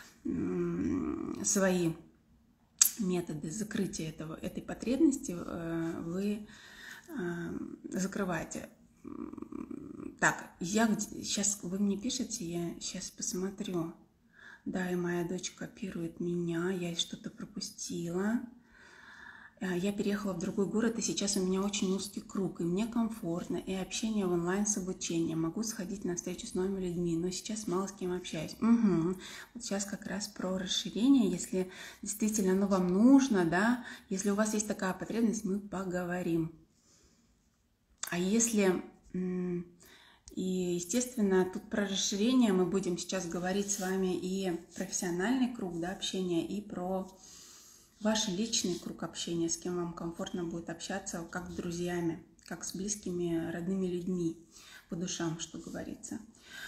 свои методы закрытия этой потребности вы закрываете. Так, сейчас вы мне пишете, я сейчас посмотрю. Да, и моя дочь копирует меня, я что-то пропустила. Я переехала в другой город, и сейчас у меня очень узкий круг, и мне комфортно, и общение в онлайн с обучением. Могу сходить на встречу с новыми людьми, но сейчас мало с кем общаюсь. Угу. Вот сейчас как раз про расширение, если действительно оно вам нужно, да, если у вас есть такая потребность, мы поговорим. А если... И, естественно, тут про расширение мы будем сейчас говорить с вами и профессиональный круг, да, общения, и про ваш личный круг общения, с кем вам комфортно будет общаться, как с друзьями, как с родными людьми по душам, что говорится.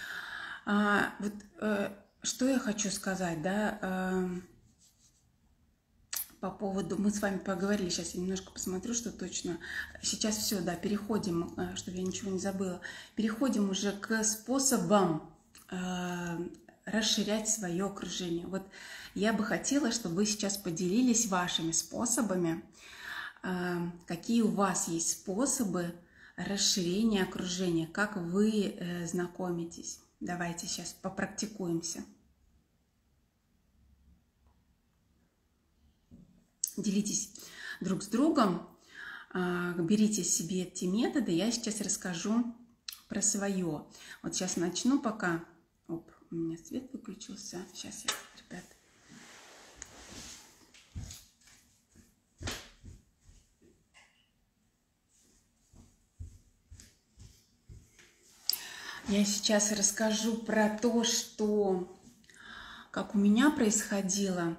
Что я хочу сказать, да, по поводу, мы с вами поговорили, сейчас я немножко посмотрю, что точно, сейчас все, да, переходим, чтобы я ничего не забыла, переходим уже к способам расширять свое окружение. Вот я бы хотела, чтобы вы сейчас поделились вашими способами, какие у вас есть способы расширения окружения, как вы знакомитесь. Давайте сейчас попрактикуемся. Делитесь друг с другом, берите себе эти методы. Я сейчас расскажу про свое. Вот сейчас начну пока. Оп, у меня свет выключился. Сейчас я, ребят. Я сейчас расскажу про то, как у меня происходило.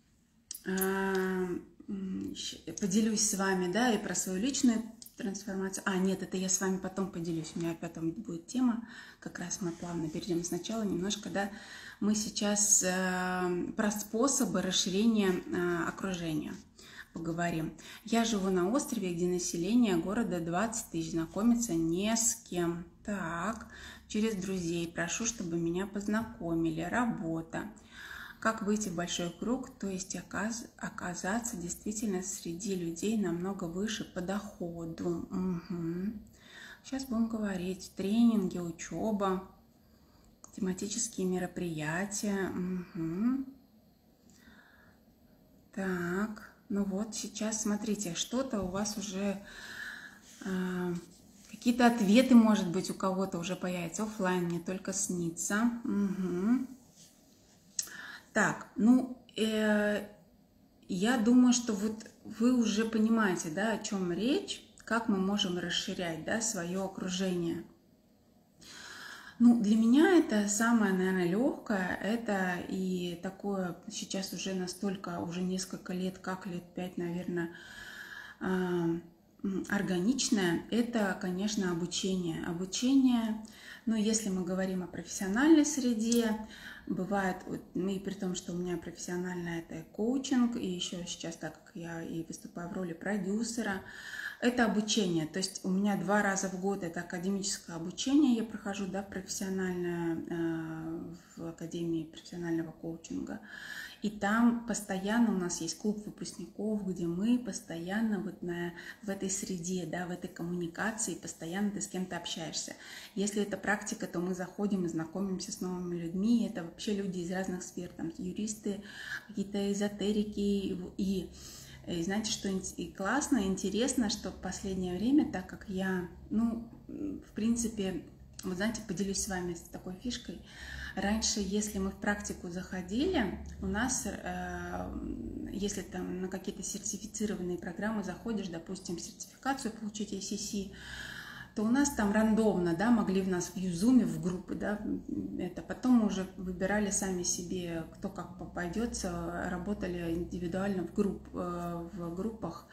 Поделюсь с вами, да, и про свою личную трансформацию. Нет, это я с вами потом поделюсь. У меня опять там будет тема. Как раз мы плавно перейдем сначала немножко, да. Мы сейчас про способы расширения окружения поговорим. Я живу на острове, где население города 20 тысяч, знакомиться не с кем. Так, через друзей прошу, чтобы меня познакомили. Работа. Как выйти в большой круг, то есть оказаться действительно среди людей намного выше по доходу. Сейчас будем говорить. Тренинги, учеба, тематические мероприятия. Так, ну вот сейчас смотрите, что-то у вас уже... Какие-то ответы, может быть, у кого-то уже появятся. Оффлайн не только снится. Так, ну, я думаю, что вот вы уже понимаете, да, о чем речь, как мы можем расширять, да, свое окружение. Ну, для меня это самое, наверное, легкое, это и такое сейчас уже настолько, уже несколько лет, как лет 5, наверное, органичное, это, конечно, обучение. Обучение, но если мы говорим о профессиональной среде, бывает, и при том, что у меня профессиональное это коучинг, и еще сейчас, так как я и выступаю в роли продюсера, это обучение. То есть у меня 2 раза в год это академическое обучение, я прохожу, да, профессиональное, в Академии профессионального коучинга. И там постоянно у нас есть клуб выпускников, где мы постоянно вот в этой среде, да, в этой коммуникации, постоянно ты с кем-то общаешься. Если это практика, то мы заходим и знакомимся с новыми людьми. Это вообще люди из разных сфер, там юристы, какие-то эзотерики. И знаете, что и классно, интересно, что в последнее время, так как я, ну, в принципе, вот знаете, поделюсь с вами такой фишкой. Раньше, если мы в практику заходили, у нас, если там на какие-то сертифицированные программы заходишь, допустим, сертификацию получить ACC, то у нас там рандомно, да, могли в нас в Юзуме, в группы, да, это потом мы уже выбирали сами себе, кто как попадется, работали индивидуально в группах.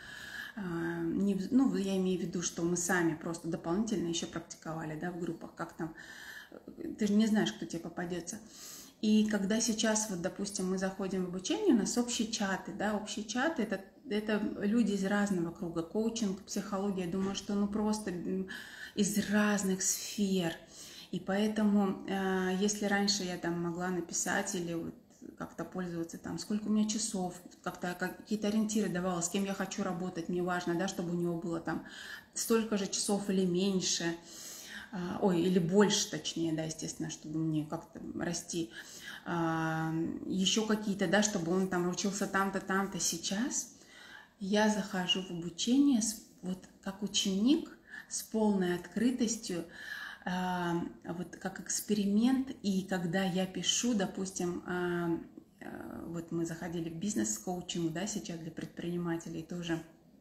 Ну, я имею в виду, что мы сами просто дополнительно еще практиковали, да, в группах, как там, ты же не знаешь, кто тебе попадется. И когда сейчас, вот, допустим, мы заходим в обучение, у нас общие чаты, да, общие чаты, это люди из разного круга, коучинг, психология, я думаю, что, ну, просто из разных сфер. И поэтому, если раньше я там могла написать или вот как-то пользоваться там, сколько у меня часов, как-то какие-то ориентиры давала, с кем я хочу работать, мне важно, да, чтобы у него было там столько же часов или меньше, или больше, точнее, да, естественно, чтобы мне как-то расти, еще какие-то, да, чтобы он там учился там-то, там-то. Сейчас я захожу в обучение вот как ученик с полной открытостью, вот как эксперимент, и когда я пишу, допустим, вот мы заходили в бизнес-коучинг, да, сейчас для предпринимателей тоже,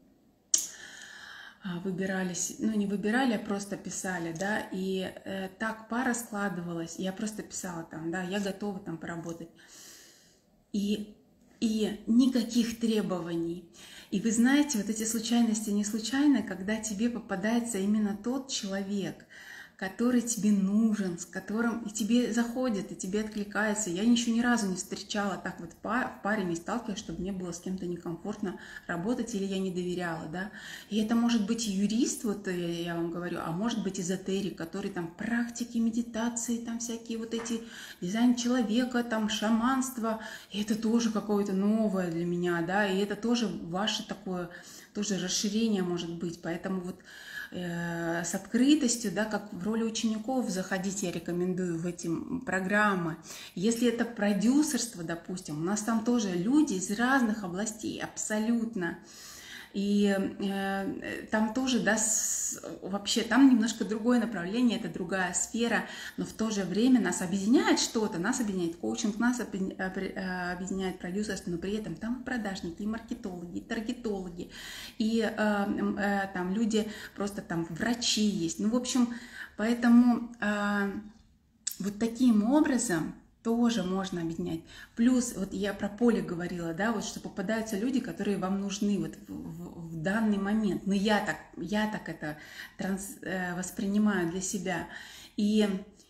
выбирались, ну не выбирали, а просто писали, да, и так пара складывалась, я просто писала там, да, я готова там поработать, и никаких требований. И вы знаете, вот эти случайности не случайны, когда тебе попадается именно тот человек, который тебе нужен, с которым и тебе заходит, и тебе откликается. Я еще ни разу не встречала так вот в паре, не сталкивалась, чтобы мне было с кем-то некомфортно работать или я не доверяла, да. И это может быть юрист, вот я вам говорю, а может быть эзотерик, который там практики, медитации, там всякие вот эти дизайн человека, там шаманство, и это тоже какое-то новое для меня, да, и это тоже ваше такое, тоже расширение может быть, поэтому вот с открытостью, да, как в роли учеников заходить я рекомендую в эти программы. Если это продюсерство, допустим, у нас там тоже люди из разных областей, абсолютно. И там тоже, да, вообще там немножко другое направление, это другая сфера, но в то же время нас объединяет что-то, нас объединяет коучинг, нас объединяет продюсерство, но при этом там и продажники, и маркетологи, и таргетологи, и там люди, просто там врачи есть. Ну, в общем, поэтому вот таким образом тоже можно объединять. Плюс, вот я про поле говорила, да, вот что попадаются люди, которые вам нужны вот в данный момент. Но я так это воспринимаю для себя. И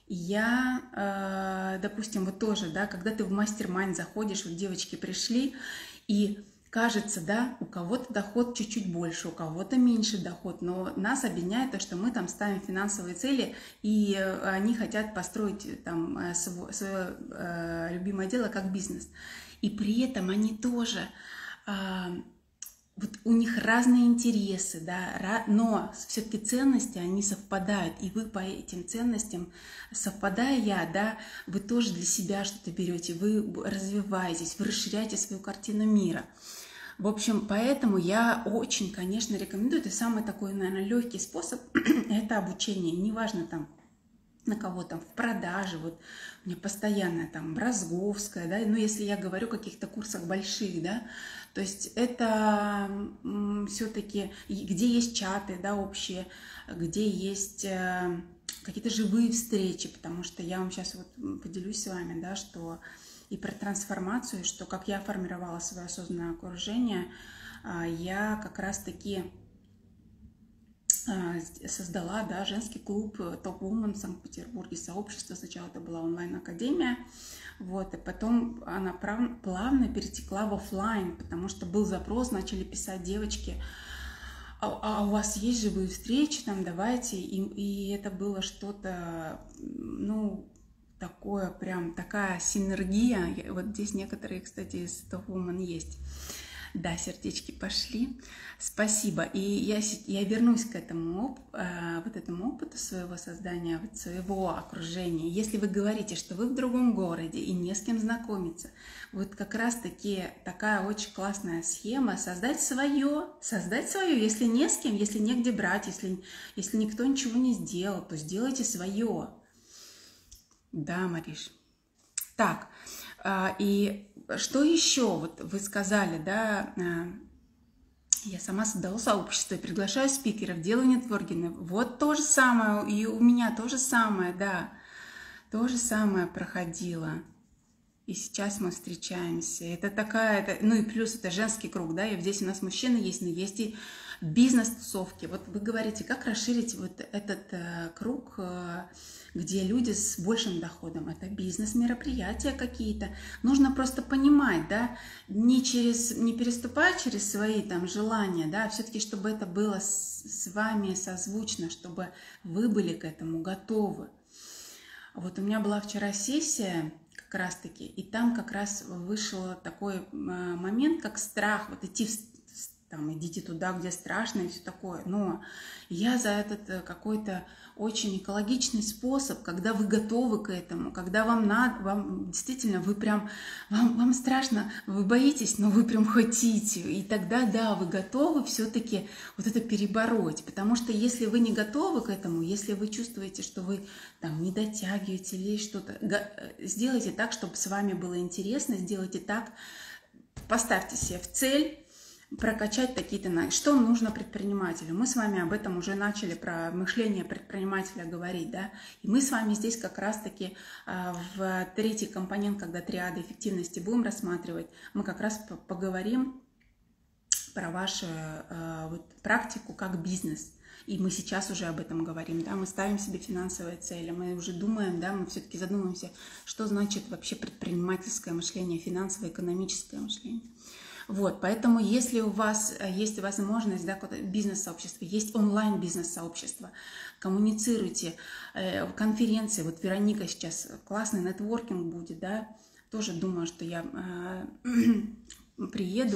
я, допустим, вот тоже, да, когда ты в мастер-майнд заходишь, вот девочки пришли, и кажется, да, у кого-то доход чуть-чуть больше, у кого-то меньше доход, но нас объединяет то, что мы там ставим финансовые цели, и они хотят построить там свое любимое дело как бизнес. И при этом они тоже, вот у них разные интересы, да, но все-таки ценности, они совпадают, и вы по этим ценностям, совпадая, да, вы тоже для себя что-то берете, вы развиваетесь, вы расширяете свою картину мира. В общем, поэтому я очень, конечно, рекомендую, это самый такой, наверное, легкий способ, это обучение, неважно там, на кого там, в продаже, вот у меня постоянно там Бразговская, да, ну, если я говорю о каких-то курсах больших, да, то есть это все-таки, где есть чаты, да, общие, где есть какие-то живые встречи, потому что я вам сейчас вот поделюсь с вами, да, что и про трансформацию, что как я формировала свое осознанное окружение, я как раз-таки создала, да, женский клуб Top Woman в Санкт-Петербурге, сообщество. Сначала это была онлайн-академия, вот, и потом она плавно перетекла в офлайн, потому что был запрос, начали писать девочки, а у вас есть живые встречи, там, давайте, и это было что-то, ну, такое, прям такая синергия. Вот здесь некоторые, кстати, из Top Woman есть. Да, сердечки пошли. Спасибо. И я вернусь к этому, вот этому опыту своего создания, вот своего окружения. Если вы говорите, что вы в другом городе и не с кем знакомиться, вот как раз-таки такая очень классная схема создать свое, если не с кем, если негде брать, если никто ничего не сделал, то сделайте свое. Да, Мариш. Так, и что еще? Вот вы сказали, да, я сама создала сообщество, приглашаю спикеров, делаю нетворкинг. Вот то же самое, и у меня то же самое, да, то же самое проходило. И сейчас мы встречаемся. Это такая, ну и плюс это женский круг, да, и здесь у нас мужчины есть, но есть и бизнес-тусовки. Вот вы говорите, как расширить вот этот круг, где люди с большим доходом. Это бизнес-мероприятия какие-то. Нужно просто понимать, да, не переступать через свои там желания, да, все-таки, чтобы это было с вами созвучно, чтобы вы были к этому готовы. Вот у меня была вчера сессия, как раз-таки, и там как раз вышел такой момент, как страх, вот идти там, идите туда, где страшно и все такое. Но я за этот какой-то очень экологичный способ, когда вы готовы к этому, когда вам надо, вам действительно, вы прям, вам страшно, вы боитесь, но вы прям хотите. И тогда, да, вы готовы все-таки вот это перебороть. Потому что если вы не готовы к этому, если вы чувствуете, что вы там не дотягиваете или что-то, сделайте так, чтобы с вами было интересно, сделайте так, поставьте себе в цель, прокачать такие-то навыки. Что нужно предпринимателю? Мы с вами об этом уже начали, про мышление предпринимателя говорить, да? И мы с вами здесь как раз-таки в третий компонент, когда триады эффективности будем рассматривать, мы как раз поговорим про вашу вот, практику как бизнес. И мы сейчас уже об этом говорим, да, мы ставим себе финансовые цели, мы уже думаем, да, мы все-таки задумываемся, что значит вообще предпринимательское мышление, финансово-экономическое мышление. Вот, поэтому если у вас есть возможность, да, бизнес-сообщество, есть онлайн-бизнес-сообщество, коммуницируйте, конференции, вот Вероника сейчас, классный нетворкинг будет, да, тоже думаю, что я приеду,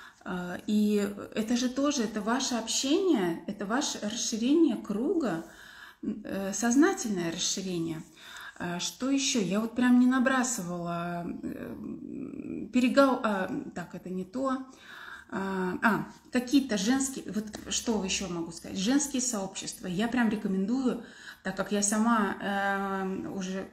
и это же тоже, это ваше общение, это ваше расширение круга, сознательное расширение. Что еще? Я вот прям не набрасывала, так, это не то. Какие-то женские, вот что еще могу сказать, женские сообщества, я прям рекомендую, так как я сама уже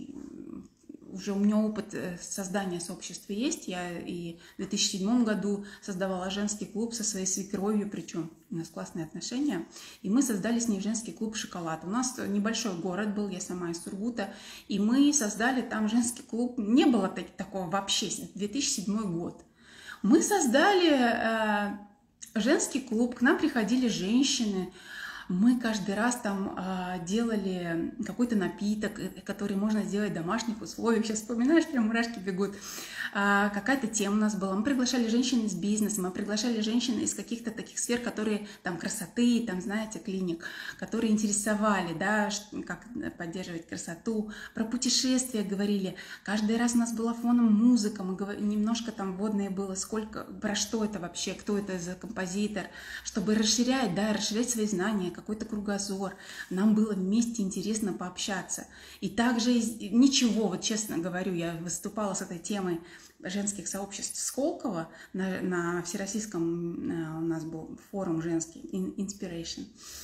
у меня опыт создания сообщества есть. Я и в 2007 году создавала женский клуб со своей свекровью, причем у нас классные отношения. И мы создали с ней женский клуб «Шоколад». У нас небольшой город был, я сама из Сургута, и мы создали там женский клуб. Не было такого вообще, 2007 год. Мы создали женский клуб, к нам приходили женщины. Мы каждый раз там делали какой-то напиток, который можно сделать в домашних условиях. Сейчас вспоминаешь, прям мурашки бегут. Какая-то тема у нас была. Мы приглашали женщин из бизнеса, мы приглашали женщин из каких-то таких сфер, которые там красоты, там, знаете, клиник, которые интересовали, да, как поддерживать красоту. Про путешествия говорили. Каждый раз у нас была фоном музыка, немножко там вводное было, про что это вообще, кто это за композитор, чтобы расширять, да, расширять свои знания, какой-то кругозор. Нам было вместе интересно пообщаться. И также ничего, вот честно говорю, я выступала с этой темой женских сообществ в Сколково, на всероссийском у нас был форум женский, Inspiration.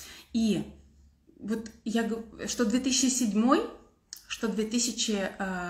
И вот что 2007, что 2000,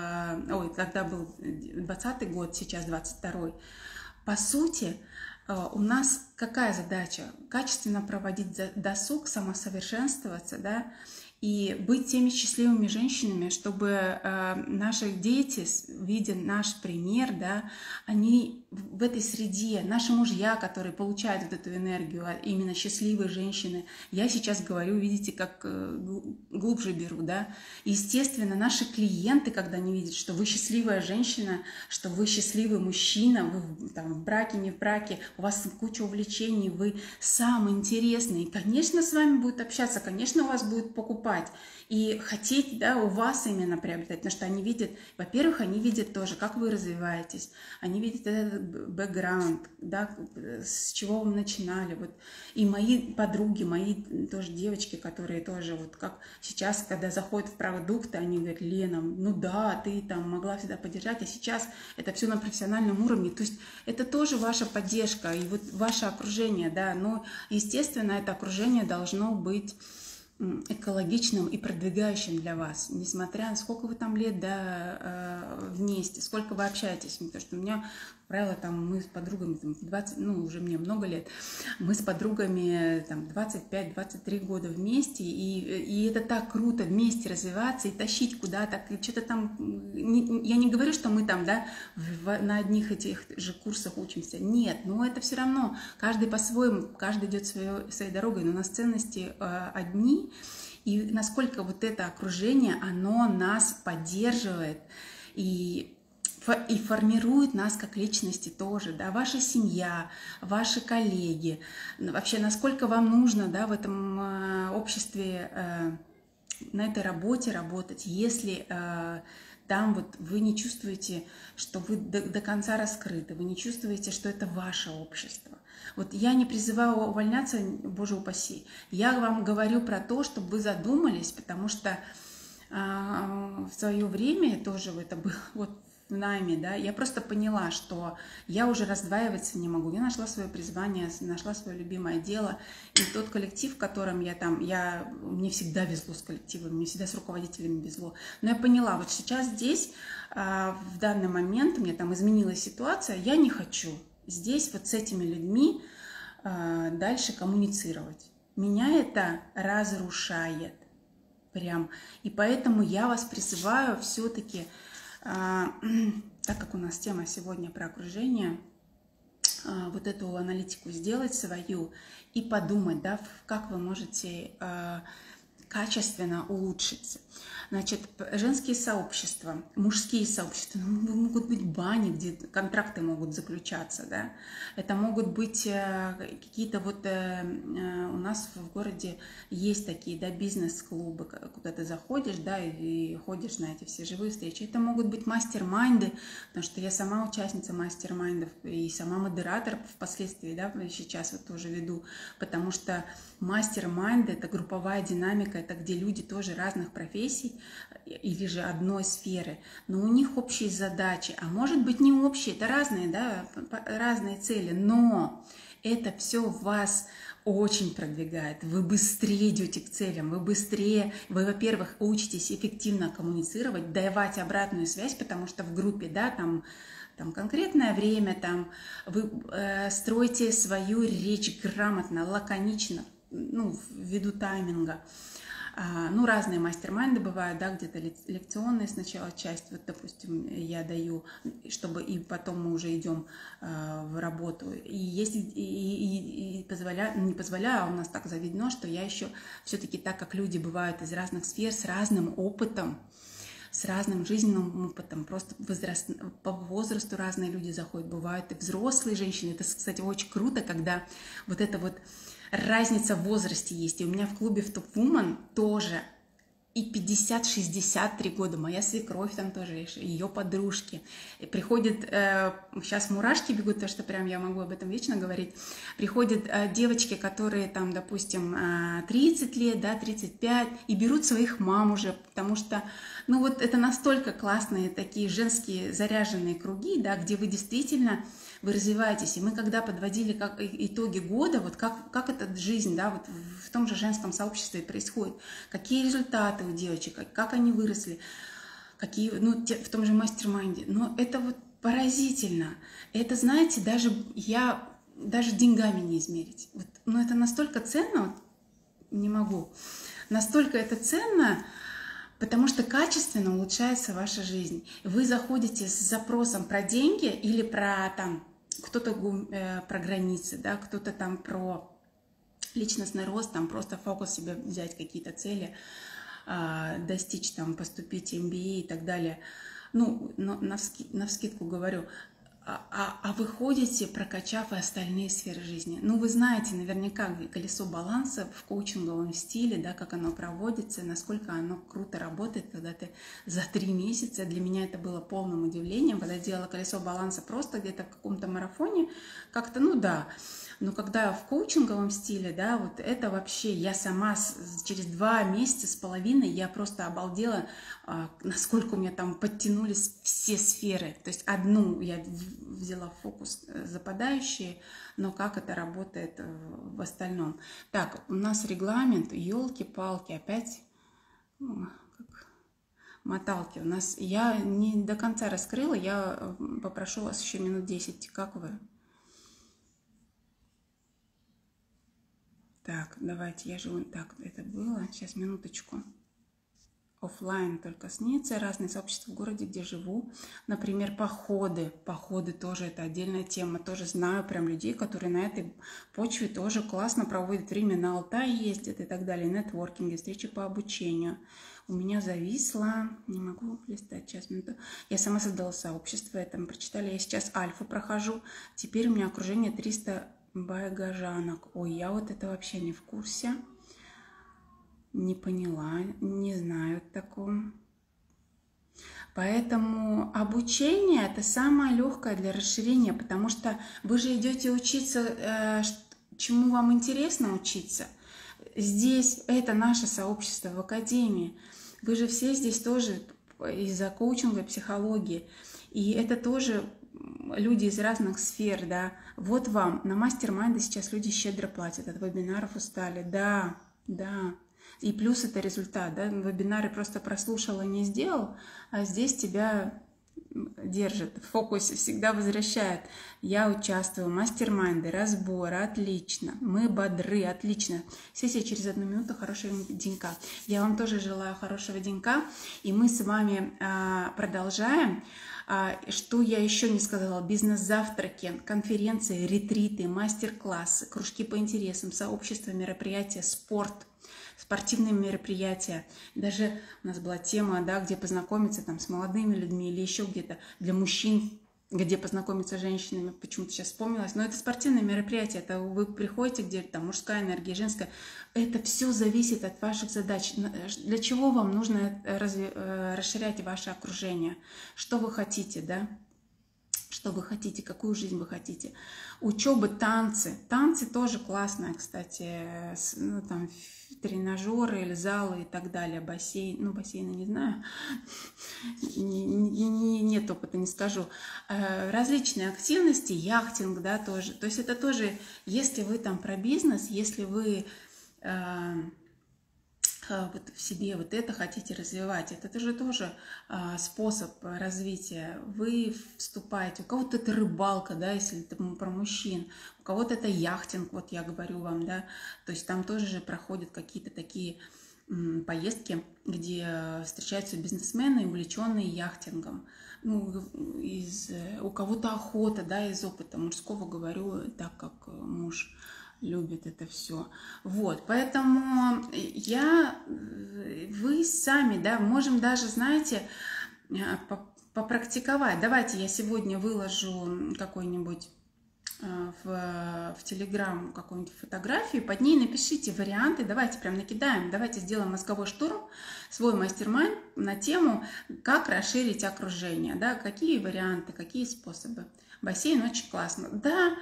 тогда был 20 год, сейчас 22, по сути, у нас какая задача? Качественно проводить досуг, самосовершенствоваться, да, и быть теми счастливыми женщинами, чтобы наши дети, видя наш пример, да, они в этой среде, наши мужья, которые получают вот эту энергию, именно счастливые женщины, я сейчас говорю, видите, как глубже беру, да, естественно, наши клиенты, когда они видят, что вы счастливая женщина, что вы счастливый мужчина, вы там в браке, не в браке, у вас куча увлечений, вы самый интересный, и, конечно, с вами будут общаться, конечно, у вас будут покупать и хотеть, да, у вас именно приобретать, потому что они видят, во-первых, они видят тоже, как вы развиваетесь, они видят этот бэкграунд, да, с чего вы начинали, вот, и мои подруги, мои тоже девочки, которые тоже, вот, как сейчас, когда заходят в продукты, они говорят: Лена, ну да, ты там могла всегда поддержать, а сейчас это все на профессиональном уровне, то есть это тоже ваша поддержка, и вот ваше окружение, да, но, естественно, это окружение должно быть экологичным и продвигающим для вас, несмотря на сколько вы там лет, да, вместе, сколько вы общаетесь, потому что у меня, как правило, там мы с подругами там, 20, уже мне много лет, мы с подругами там 25-23 года вместе, и это так круто вместе развиваться и тащить куда-то, что-то там, я не говорю, что мы там, да, на одних этих же курсах учимся, нет, но это все равно, каждый по-своему, каждый идет своей дорогой, но у нас ценности одни, и насколько вот это окружение, оно нас поддерживает и формирует нас как личности тоже, да, ваша семья, ваши коллеги, вообще насколько вам нужно, да, в этом обществе, на этой работе работать, если там вот вы не чувствуете, что вы до конца раскрыты, вы не чувствуете, что это ваше общество. Вот я не призываю увольняться, боже упаси. Я вам говорю про то, чтобы вы задумались, потому что в свое время тоже это было вот в найме, да, я просто поняла, что я уже раздваиваться не могу. Я нашла свое призвание, нашла свое любимое дело. И тот коллектив, в котором я там, мне всегда везло с коллективом, мне всегда с руководителями везло. Но я поняла, вот сейчас здесь, в данный момент, у меня там изменилась ситуация, я не хочу здесь вот с этими людьми дальше коммуницировать. Меня это разрушает прям. И поэтому я вас призываю все-таки, так как у нас тема сегодня про окружение, вот эту аналитику сделать свою и подумать, да, как вы можете качественно улучшиться. Значит, женские сообщества, мужские сообщества, могут быть бани, где контракты могут заключаться, да. Это могут быть какие-то вот, у нас в городе есть такие, да, бизнес-клубы, куда ты заходишь, да, и ходишь на эти все живые встречи. Это могут быть мастер-майнды, потому что я сама участница мастер-майндов и сама модератор впоследствии, да, сейчас вот тоже веду, потому что мастер-майнд — это групповая динамика, рынка, это где люди тоже разных профессий или же одной сферы, но у них общие задачи, а может быть не общие, это разные, да, разные цели, но это все вас очень продвигает, вы быстрее идете к целям, вы, во-первых, учитесь эффективно коммуницировать, давать обратную связь, потому что в группе, да, там конкретное время, там вы строите свою речь грамотно, лаконично, ну, ввиду тайминга. Ну, разные мастер-майнды бывают, да, где-то лекционные сначала часть, вот, допустим, я даю, чтобы и потом мы уже идем в работу. И если не позволяю, а у нас так заведено, что я еще все-таки, так как люди бывают из разных сфер, с разным опытом, с разным жизненным опытом, просто по возрасту разные люди заходят, бывают и взрослые женщины. Это, кстати, очень круто, когда вот это вот разница в возрасте есть. И у меня в клубе в Top Woman тоже и 50-63 года. Моя свекровь там тоже, ее подружки. И приходят, сейчас мурашки бегут, то что прям я могу об этом вечно говорить. Приходят девочки, которые там, допустим, 30 лет, да, 35, и берут своих мам уже, потому что, ну вот это настолько классные такие женские заряженные круги, да, где вы действительно вы развиваетесь. И мы когда подводили итоги года, вот как эта жизнь, да, вот в том же женском сообществе происходит, какие результаты у девочек, как они выросли, какие, ну, в том же мастер-майнде. Но это вот поразительно. Это, знаете, даже деньгами не измерить. Вот, но это настолько ценно, вот, не могу, настолько это ценно, потому что качественно улучшается ваша жизнь. Вы заходите с запросом про деньги или про там кто-то про границы, да, кто-то там про личностный рост, там просто фокус себе взять, какие-то цели, достичь, там, поступить в MBA и так далее. Ну, навскидку говорю. А вы ходите, прокачав и остальные сферы жизни. Ну, вы знаете наверняка колесо баланса в коучинговом стиле, да, как оно проводится, насколько оно круто работает, когда ты за 3 месяца, для меня это было полным удивлением, когда я делала колесо баланса просто где-то в каком-то марафоне, как-то, ну да, но когда в коучинговом стиле, да, вот это вообще, я сама через 2 месяца с половиной я просто обалдела, насколько у меня там подтянулись все сферы. То есть одну я взяла в фокус западающие, но как это работает в остальном. Так, у нас регламент, елки-палки, опять как моталки. У нас, я не до конца раскрыла, я попрошу вас еще минут 10. Как вы? Так, давайте, я живу... Так, это было. Сейчас, минуточку. Оффлайн только снится. Разные сообщества в городе, где живу. Например, походы. Походы тоже это отдельная тема. Тоже знаю прям людей, которые на этой почве тоже классно проводят время. На Алтай ездят и так далее. Нетворкинги, встречи по обучению. У меня зависло... Не могу листать. Сейчас, минуту. Я сама создала сообщество. Это мы прочитали. Я сейчас альфа прохожу. Теперь у меня окружение 300... байгажанок. Ой, я вот это вообще не в курсе. Не поняла, не знаю такого. Поэтому обучение это самое легкое для расширения, потому что вы же идете учиться, чему вам интересно учиться. Здесь это наше сообщество в академии. Вы же все здесь тоже из-за коучинга, психологии. И это тоже люди из разных сфер, да. Вот вам на мастер-майнды сейчас люди щедро платят, от вебинаров устали, да, да. И плюс это результат, да, вебинары просто прослушал и не сделал, а здесь тебя держит, в фокусе, всегда возвращает. Я участвую, мастер-майнды, разборы, отлично, мы бодры, отлично. Сессия через 1 минуту, хорошего денька. Я вам тоже желаю хорошего денька, и мы с вами продолжаем. Что я еще не сказала, бизнес-завтраки, конференции, ретриты, мастер-классы, кружки по интересам, сообщества, мероприятия, спорт, спортивные мероприятия. Даже у нас была тема, да, где познакомиться там с молодыми людьми или еще где-то для мужчин, где познакомиться с женщинами, почему-то сейчас вспомнилось. Но это спортивное мероприятие, это вы приходите, где там мужская энергия, женская. Это все зависит от ваших задач. Для чего вам нужно расширять ваше окружение? Что вы хотите, да? что вы хотите, какую жизнь вы хотите. Учеба, танцы. Танцы тоже классные, кстати. Ну, там, тренажеры или залы и так далее. Бассейн. Ну, бассейна не знаю. Нет опыта, не скажу. Различные активности, яхтинг, да, тоже. То есть это тоже, если вы там про бизнес, если вы вот в себе вот это хотите развивать, это же тоже способ развития. Вы вступаете, у кого-то это рыбалка, да, если это про мужчин, у кого-то это яхтинг, вот я говорю вам, да, то есть там тоже же проходят какие-то такие поездки, где встречаются бизнесмены, увлеченные яхтингом. Ну, у кого-то охота, да, из опыта мужского говорю, так как муж любит это все. Вот, поэтому вы сами, да, можем даже, знаете, попрактиковать. Давайте я сегодня выложу какой-нибудь в Телеграм какую-нибудь фотографию, под ней напишите варианты, давайте прям накидаем, давайте сделаем мозговой штурм, свой мастер-майнд на тему, как расширить окружение, да, какие варианты, какие способы. Бассейн очень классно. Да,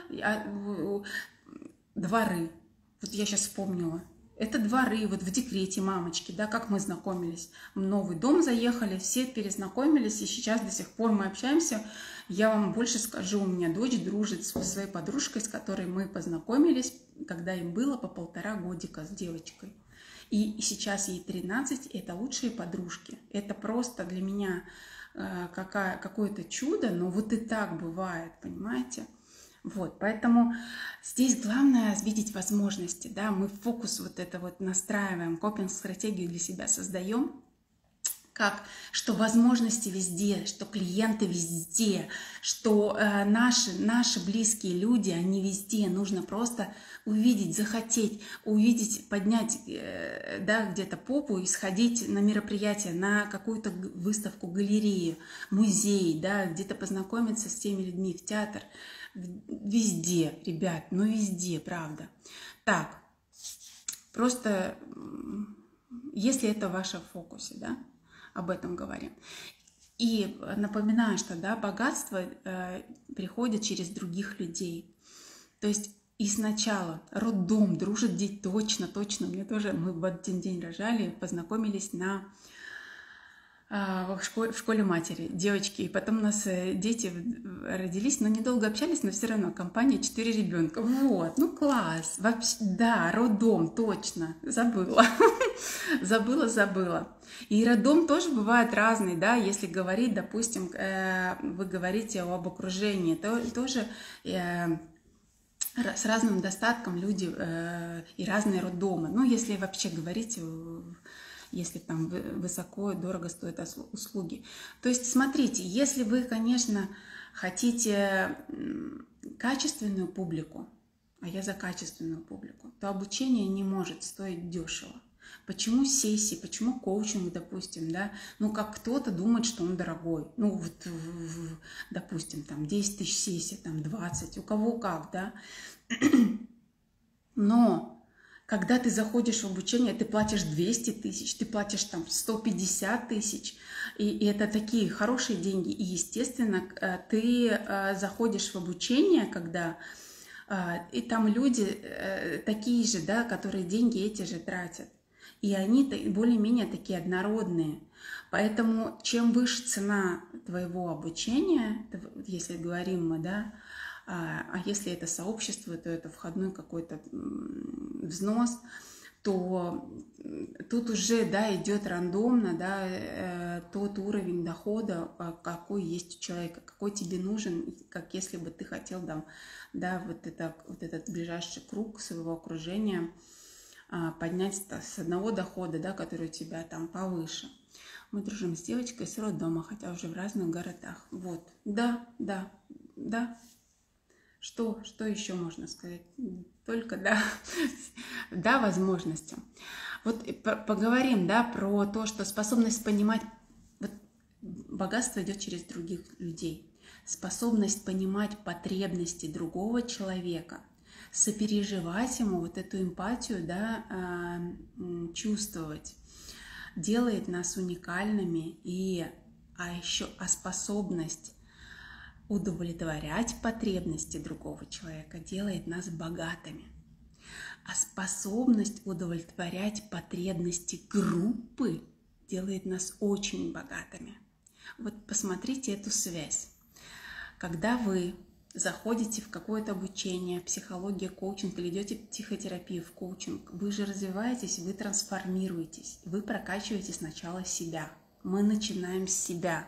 дворы. Вот я сейчас вспомнила. Это дворы, вот в декрете мамочки, да, как мы знакомились. В новый дом заехали, все перезнакомились, и сейчас до сих пор мы общаемся. Я вам больше скажу, у меня дочь дружит со своей подружкой, с которой мы познакомились, когда им было по 1,5 годика с девочкой. И сейчас ей 13, и это лучшие подружки. Это просто для меня какое-то чудо, но вот и так бывает, понимаете? Вот, поэтому здесь главное видеть возможности, да, мы фокус вот это вот настраиваем, копинг-стратегию для себя создаем, что возможности везде, что клиенты везде, что наши близкие люди, они везде, нужно просто увидеть, захотеть, увидеть, поднять, да, где-то попу и сходить на мероприятие, на какую-то выставку, галерею, музей, да, где-то познакомиться с теми людьми, в театр. Везде, ребят, ну везде, правда. Так, просто, если это в вашем фокусе, да, об этом говорим. И напоминаю, что, да, богатство приходит через других людей. То есть и сначала роддом, дружат дети, точно, мне тоже, мы в один день рожали, познакомились в школе матери, девочки. И потом у нас дети родились, но недолго общались, но все равно компания 4 ребенка. Вот, ну класс. Вообще, да, роддом, точно. Забыла. Забыла. И роддом тоже бывает разный, да, если говорить, допустим, вы говорите об окружении, то тоже с разным достатком люди и разные роддомы. Ну, если вообще говорить, если там высоко, дорого стоят услуги. То есть, смотрите, если вы, конечно, хотите качественную публику, а я за качественную публику, то обучение не может стоить дешево. Почему сессии, почему коучинг, допустим, да? Ну, как кто-то думает, что он дорогой. Ну, вот, допустим, там 10 тысяч сессий, там 20, у кого как, да? Но когда ты заходишь в обучение, ты платишь 200 тысяч, ты платишь там 150 тысяч, и это такие хорошие деньги. И, естественно, ты заходишь в обучение, когда и там люди такие же, да, которые деньги эти же тратят. И они более-менее такие однородные. Поэтому чем выше цена твоего обучения, если говорим мы, да, а если это сообщество, то это входной какой-то взнос, то тут уже, да, идет рандомно, да, тот уровень дохода, какой есть у человека, какой тебе нужен, как если бы ты хотел там, да, вот этот ближайший круг своего окружения поднять с одного дохода, да, который у тебя там повыше. Мы дружим с девочкой с роддома, хотя уже в разных городах. Вот, да. Что еще можно сказать? Только да возможностям. Вот поговорим, да, про то, что способность понимать, вот богатство идет через других людей. Способность понимать потребности другого человека, сопереживать ему, вот эту эмпатию, да, чувствовать, делает нас уникальными, а способность удовлетворять потребности другого человека делает нас богатыми. А способность удовлетворять потребности группы делает нас очень богатыми. Вот посмотрите эту связь. Когда вы заходите в какое-то обучение, психология, коучинг, или идете в психотерапию, в коучинг, вы же развиваетесь, вы трансформируетесь, вы прокачиваете сначала себя. Мы начинаем с себя.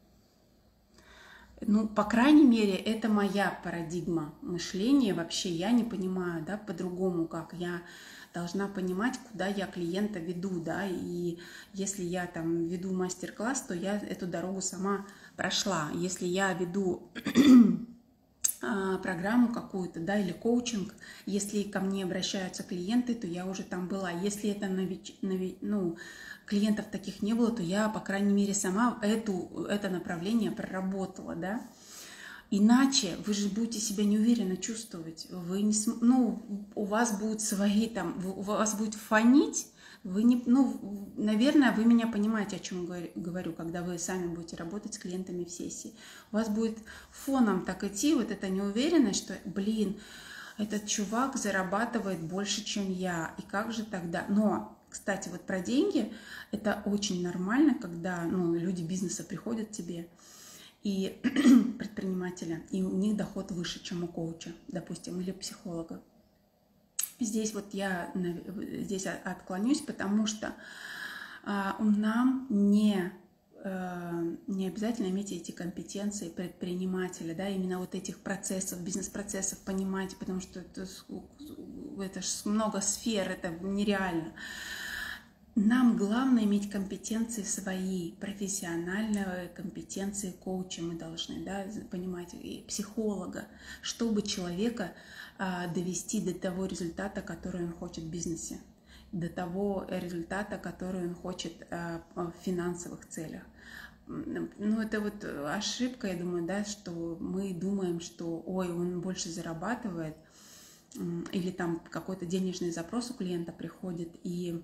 Ну, по крайней мере, это моя парадигма мышления. Вообще я не понимаю, да, по-другому, как я должна понимать, куда я клиента веду, да, и если я там веду мастер-класс, то я эту дорогу сама прошла. Если я веду программу какую-то, да, или коучинг, если ко мне обращаются клиенты, то я уже там была. Если это клиентов таких не было, то я, по крайней мере, сама это направление проработала, да. Иначе вы же будете себя неуверенно чувствовать, вы не, у вас будут свои там, у вас будет фонить, вы не, наверное, вы меня понимаете, о чем говорю, когда вы сами будете работать с клиентами в сессии. У вас будет фоном так идти вот эта неуверенность, что, блин, этот чувак зарабатывает больше, чем я, и как же тогда? Но, кстати, вот про деньги, это очень нормально, когда люди бизнеса приходят к тебе, и предпринимателя, и у них доход выше, чем у коуча, допустим, или психолога. Здесь вот я здесь отклонюсь, потому что нам не обязательно иметь эти компетенции предпринимателя, да, именно вот этих процессов, бизнес-процессов понимать, потому что это ж много сфер, это нереально. Нам главное иметь компетенции свои, профессиональные компетенции коуча мы должны, да, понимать, и психолога, чтобы человека довести до того результата, который он хочет в бизнесе, до того результата, который он хочет в финансовых целях. Это вот ошибка, я думаю, да, что мы думаем, что, ой, он больше зарабатывает, или там какой-то денежный запрос у клиента приходит, и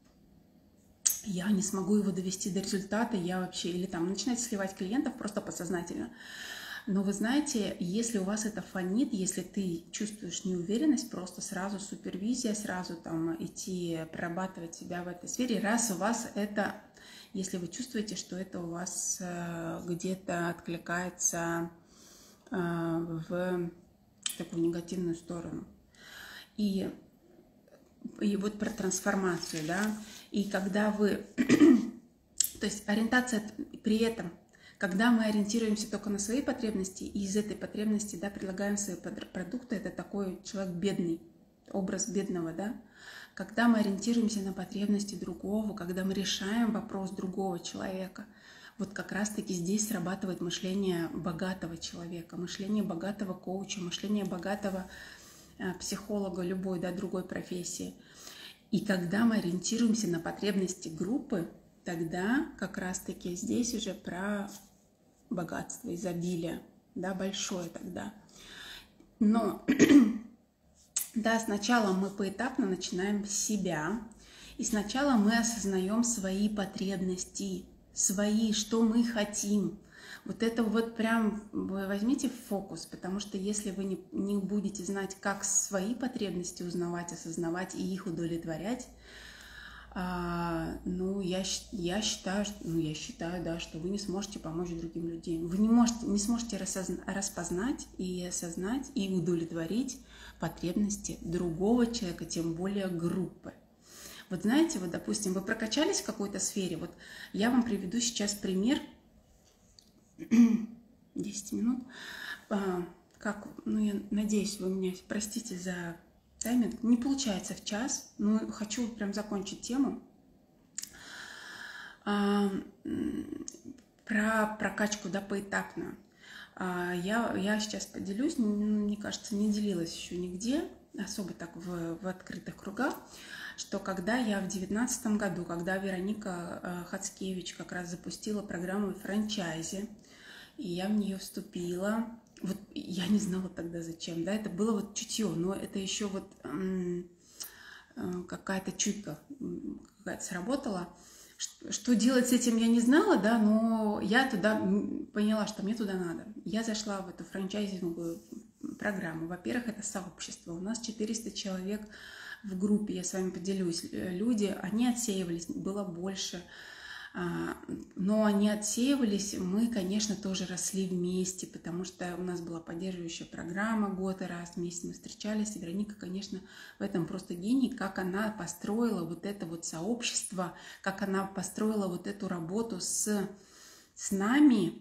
я не смогу его довести до результата, я вообще, или там начинать сливать клиентов просто подсознательно. Но вы знаете, если у вас это фонит, если ты чувствуешь неуверенность, просто сразу супервизия, сразу там идти прорабатывать себя в этой сфере, раз у вас это, если вы чувствуете, что это у вас где-то откликается в такую негативную сторону. И вот про трансформацию, да, и когда вы, то есть ориентация при этом, когда мы ориентируемся только на свои потребности, и из этой потребности, да, предлагаем свои продукты, это такой человек бедный, образ бедного, да, когда мы ориентируемся на потребности другого, когда мы решаем вопрос другого человека, вот как раз-таки здесь срабатывает мышление богатого человека, мышление богатого коуча, мышление богатого психолога любой, да, другой профессии. И когда мы ориентируемся на потребности группы, тогда как раз-таки здесь уже про богатство, изобилие, да, большое тогда. Но, да, сначала мы поэтапно начинаем с себя, и сначала мы осознаем свои потребности, что мы хотим. Вот это вот прям вы возьмите в фокус, потому что если вы не будете знать, как свои потребности узнавать, осознавать и их удовлетворять, я считаю, да, что вы не сможете помочь другим людям. Вы не сможете распознать и осознать и удовлетворить потребности другого человека, тем более группы. Вот знаете, вот, допустим, вы прокачались в какой-то сфере. Вот я вам приведу сейчас пример. 10 минут. Я надеюсь, вы меня простите за тайминг. Не получается в час, но хочу прям закончить тему. Про прокачку, да, поэтапную. Я сейчас поделюсь, мне кажется, не делилась еще нигде, особо так в открытых кругах, что когда я в 2019 году, когда Вероника Хацкевич как раз запустила программу франчайзи, и я в нее вступила, вот я не знала тогда зачем, да, это было вот чутье, но это еще вот какая-то чуйка какая-то сработала. Что делать с этим я не знала, да, но я туда поняла, что мне туда надо. Я зашла в эту франчайзинговую программу. Во-первых, это сообщество. У нас 400 человек в группе, я с вами поделюсь. Люди, они отсеивались, было больше. Но они отсеивались, мы, конечно, тоже росли вместе, потому что у нас была поддерживающая программа год и раз вместе мы встречались. И Вероника, конечно, в этом просто гений, как она построила вот это вот сообщество, как она построила вот эту работу с нами,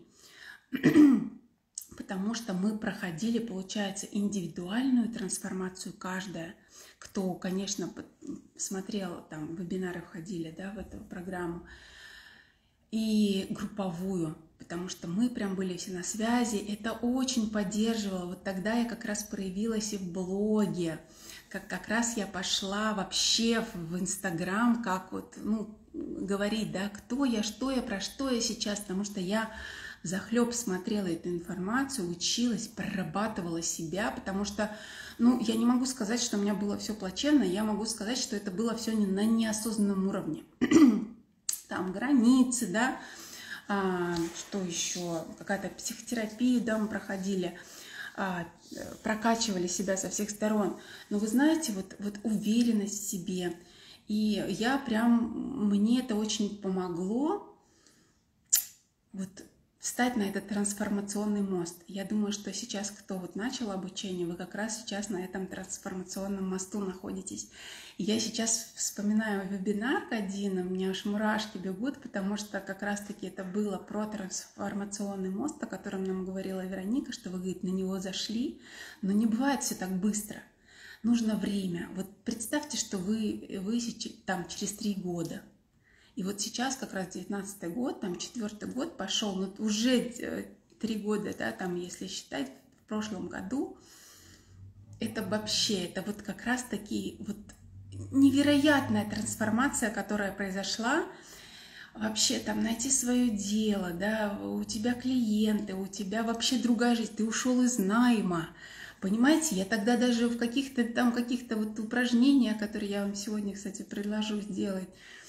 потому что мы проходили, получается, индивидуальную трансформацию каждая. Кто, конечно, смотрел, там, вебинары входили, да, в эту программу, и групповую, потому что мы прям были все на связи. Это очень поддерживало. Вот тогда я как раз проявилась и в блоге, как раз я пошла вообще в Инстаграм, как вот, ну, говорить, да, кто я, что я, про что я сейчас, потому что я взахлеб смотрела эту информацию, училась, прорабатывала себя, потому что, ну, я не могу сказать, что у меня было все плачевно, я могу сказать, что это было все на неосознанном уровне. Там границы, да, что еще, какая-то психотерапия, да, мы проходили, прокачивали себя со всех сторон. Но вы знаете, вот уверенность в себе, и я прям, мне это очень помогло вот встать на этот трансформационный мост. Я думаю, что сейчас, кто вот начал обучение, вы как раз сейчас на этом трансформационном мосту находитесь. И я сейчас вспоминаю вебинар один, у меня аж мурашки бегут, потому что как раз-таки это было про трансформационный мост, о котором нам говорила Вероника, что вы, говорит, на него зашли, но не бывает все так быстро. Нужно время. Вот представьте, что вы там через 3 года. И вот сейчас как раз 19-й год, там 4-й год пошел, но уже 3 года, да, там, если считать, в прошлом году, это вообще, это вот как раз таки вот невероятная трансформация, которая произошла, вообще там найти свое дело, да, у тебя клиенты, у тебя вообще другая жизнь, ты ушел из найма. Понимаете, я тогда даже в каких-то вот упражнениях, которые я вам сегодня, кстати, предложу сделать,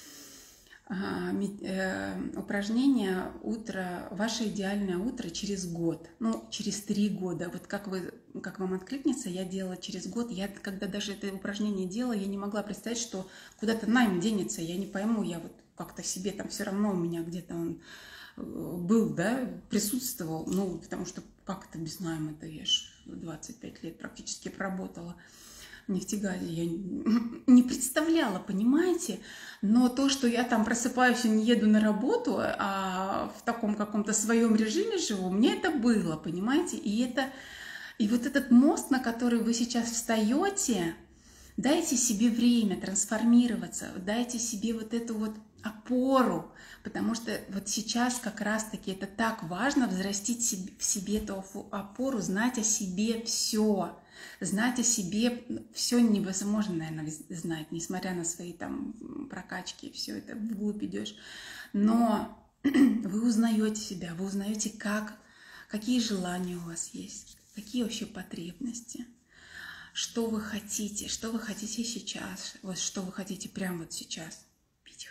упражнение «Утро», ваше идеальное утро через год, ну, через 3 года. Вот как вам откликнется, я делала через год. Я, когда даже это упражнение делала, я не могла представить, что куда-то найм денется. Я не пойму, я вот как-то себе там все равно у меня где-то он был, да, присутствовал. Ну, потому что как это без найма-то, я ж 25 лет практически проработала в нефтегазе, я не представляла, понимаете? Но то, что я там просыпаюсь и не еду на работу, а в таком каком-то своем режиме живу, мне это было, понимаете? И вот этот мост, на который вы сейчас встаете, дайте себе время трансформироваться, дайте себе вот эту вот опору, потому что вот сейчас как раз-таки это так важно, взрастить в себе эту опору, знать о себе все. Знать о себе все невозможно, наверное, знать, несмотря на свои там прокачки, все это вглубь идешь. Но вы узнаете себя, вы узнаете, какие желания у вас есть, какие вообще потребности, что вы хотите сейчас, вот что вы хотите прямо вот сейчас. Пить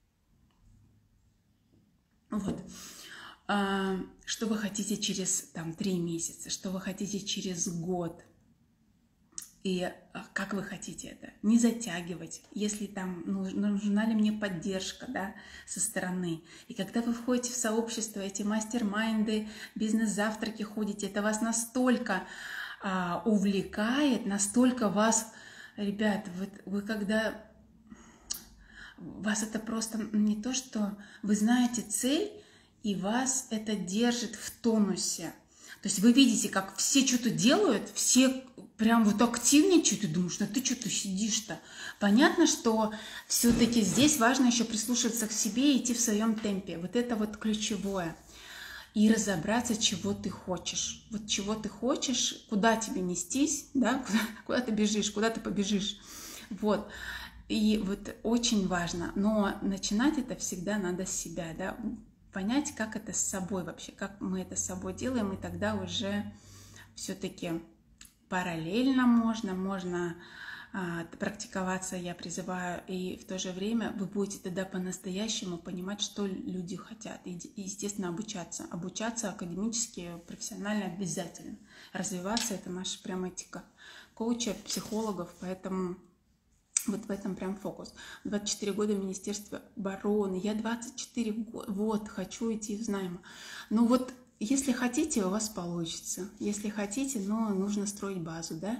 хочу. Вот. Что вы хотите через там 3 месяца, что вы хотите через год. И как вы хотите это? Не затягивать, если там нужна ли мне поддержка, да, со стороны. И когда вы входите в сообщество, эти мастер-майнды, бизнес-завтраки ходите, это вас настолько увлекает, настолько вас, ребят, вы когда... Вас это просто не то, что вы знаете цель, и вас это держит в тонусе. То есть вы видите, как все что-то делают, все прям вот активничают, и думаешь, ну ты что-то сидишь-то. Понятно, что все-таки здесь важно еще прислушиваться к себе и идти в своем темпе. Вот это вот ключевое. И разобраться, чего ты хочешь. Вот чего ты хочешь, куда тебе нестись, да, куда ты бежишь, куда ты побежишь. Вот. И вот очень важно. Но начинать это всегда надо с себя, да. Понять, как это с собой вообще, как мы это с собой делаем, и тогда уже все-таки параллельно можно практиковаться я призываю, и в то же время вы будете тогда по-настоящему понимать, что люди хотят, и, естественно, обучаться. Обучаться академически, профессионально обязательно. Развиваться — это наша прям этика коуча, психологов, поэтому вот в этом прям фокус. 24 года в Министерстве обороны, я 24 года хочу идти в займы. Ну вот, если хотите, у вас получится. Если хотите, но нужно строить базу, да?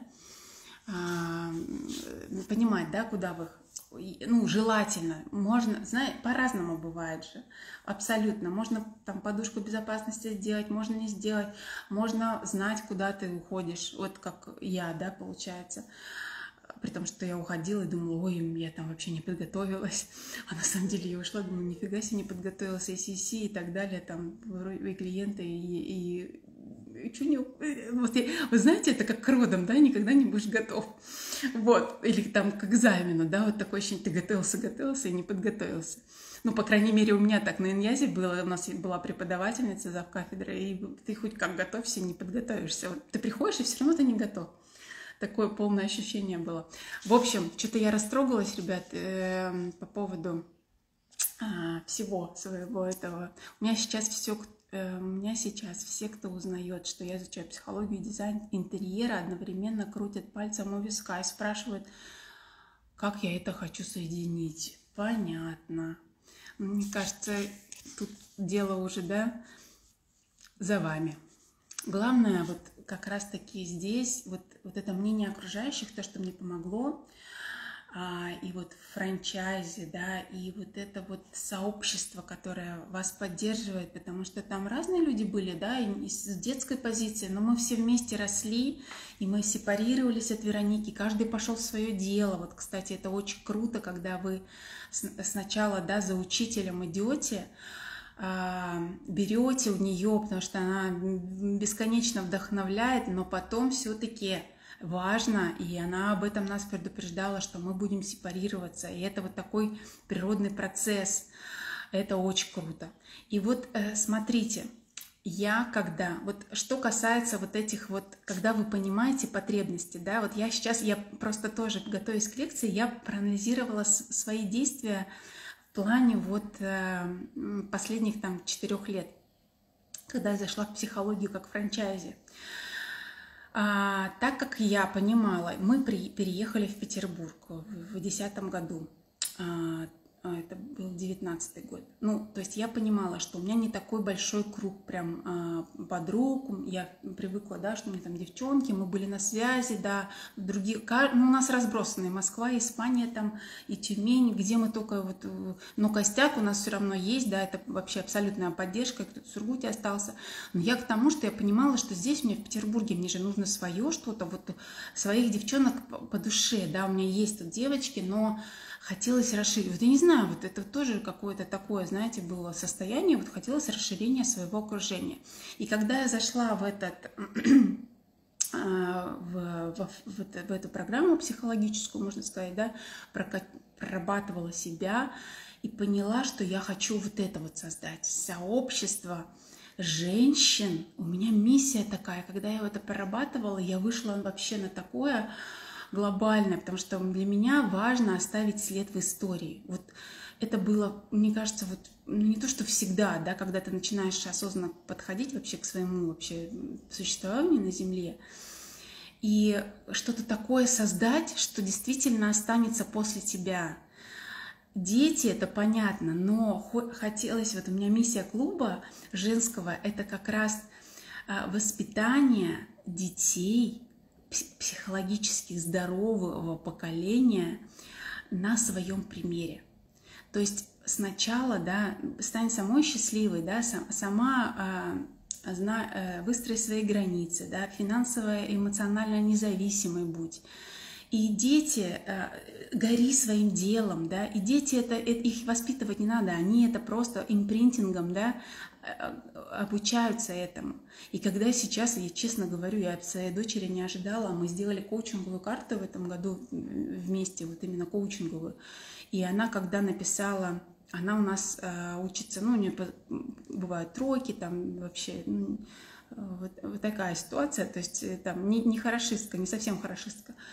Понимать, да, куда вы, ну, желательно, можно, знаете, по-разному бывает же, абсолютно, можно там подушку безопасности сделать, можно не сделать, можно знать, куда ты уходишь, вот как я, да, получается, при том, что я уходила и думала, ой, я там вообще не подготовилась, а на самом деле я ушла, думаю, нифига себе не подготовилась, и CC и так далее, там, и клиенты, и что не... Вот, вы знаете, это как к родам, да, никогда не будешь готов. Вот, или там к экзамену, да, вот такое ощущение, ты готовился и не подготовился. Ну, по крайней мере, у меня так на Иньязе было, у нас была преподавательница завкафедры, и ты хоть как готовься, не подготовишься. Вот ты приходишь, и все равно ты не готов. Такое полное ощущение было. В общем, что-то я растрогалась, ребят, по поводу всего своего этого. У меня сейчас все, кто узнает, что я изучаю психологию и дизайн интерьера, одновременно крутят пальцем у виска и спрашивают, как я это хочу соединить. Понятно. Мне кажется, тут дело уже, да, за вами. Главное, вот как раз-таки здесь, вот это мнение окружающих, то, что мне помогло, и вот в франчайзе, да, и вот это вот сообщество, которое вас поддерживает, потому что там разные люди были, да, и с детской позиции, но мы все вместе росли, и мы сепарировались от Вероники, каждый пошел в свое дело. Вот, кстати, это очень круто, когда вы сначала, да, за учителем идете, берете у нее, потому что она бесконечно вдохновляет, но потом все-таки важно, и она об этом нас предупреждала, что мы будем сепарироваться, и это вот такой природный процесс, это очень круто. И вот смотрите, вот что касается вот этих вот, когда вы понимаете потребности, да, вот я просто тоже, готовясь к лекции, я проанализировала свои действия в плане вот последних там 4 лет, когда я зашла в психологию как франчайзи. Так как я понимала, мы переехали в Петербург в 2010 году, это был 19-й год. Ну, то есть я понимала, что у меня не такой большой круг прям подруг, я привыкла, да, что у меня там девчонки, мы были на связи, да, другие, ну, у нас разбросанные Москва, Испания там и Тюмень, где мы только вот, но костяк у нас все равно есть, да, это вообще абсолютная поддержка, кто-то в Сургуте остался, но я к тому, что я понимала, что здесь мне в Петербурге, мне же нужно свое что-то, вот своих девчонок по душе, да, у меня есть тут девочки, но хотелось расширить. Вот я не знаю, вот это тоже какое-то такое, знаете, было состояние, вот хотелось расширения своего окружения. И когда я зашла в эту программу психологическую, можно сказать, да, прорабатывала себя и поняла, что я хочу вот это вот создать, сообщество женщин. У меня миссия такая, когда я это прорабатывала, я вышла вообще на такое глобальное, потому что для меня важно оставить след в истории. Вот это было, мне кажется, вот не то, что всегда, да, когда ты начинаешь осознанно подходить вообще к своему вообще существованию на Земле, и что-то такое создать, что действительно останется после тебя. Дети, это понятно, но хотелось, вот у меня миссия клуба женского, это как раз воспитание детей, психологически здорового поколения на своем примере. То есть сначала, да, стань самой счастливой, да, сама выстрой свои границы, да, финансово и эмоционально независимой будь. И дети, гори своим делом, да, и дети, их воспитывать не надо, они это просто импринтингом, да, обучаются этому. И когда сейчас, я честно говорю, я от своей дочери не ожидала, мы сделали коучинговую карту в этом году вместе, вот именно коучинговую, и она, когда написала, она у нас учится, ну, у нее бывают тройки, там вообще, ну, вот такая ситуация, то есть там не хорошистка, не совсем хорошистка.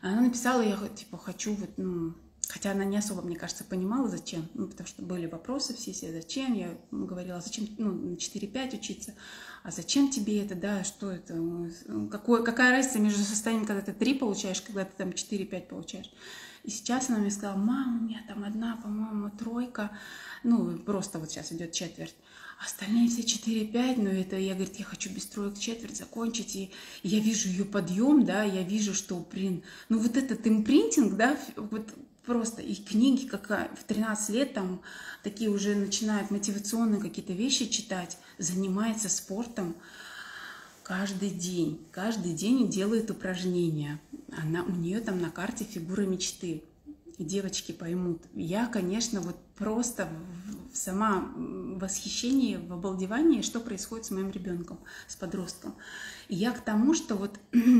Она написала, я типа хочу вот, ну, хотя она не особо, мне кажется, понимала, зачем. Ну, потому что были вопросы все, зачем. Я говорила, зачем, ну, на 4-5 учиться. А зачем тебе это, да, что это? Какая разница между состоянием, когда ты 3 получаешь, когда ты там 4-5 получаешь? И сейчас она мне сказала, мама, у меня там одна, по-моему, 3, ну, просто вот сейчас идет четверть. Остальные все 4-5, но это, я, говорит, я хочу без 3 четверть закончить, и я вижу ее подъем, да, я вижу, что, блин, ну вот этот импринтинг, да, вот просто и книги, как в 13 лет там такие уже начинают мотивационные какие-то вещи читать, занимается спортом каждый день делает упражнения. У нее там на карте фигура мечты. И девочки поймут. Я, конечно, вот просто сама в восхищении, в обалдевании, что происходит с моим ребенком, с подростком. И я к тому, что вот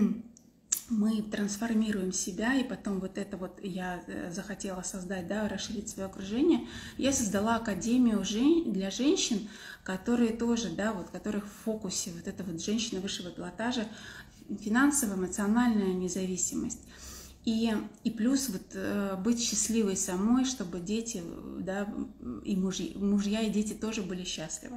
мы трансформируем себя, и потом вот это вот я захотела создать, да, расширить свое окружение. Я создала академию для женщин, которые тоже, да, вот, которых в фокусе вот эта вот женщина высшего пилотажа, финансовая, эмоциональная независимость. И плюс вот быть счастливой самой, чтобы дети, да, и мужья и дети тоже были счастливы.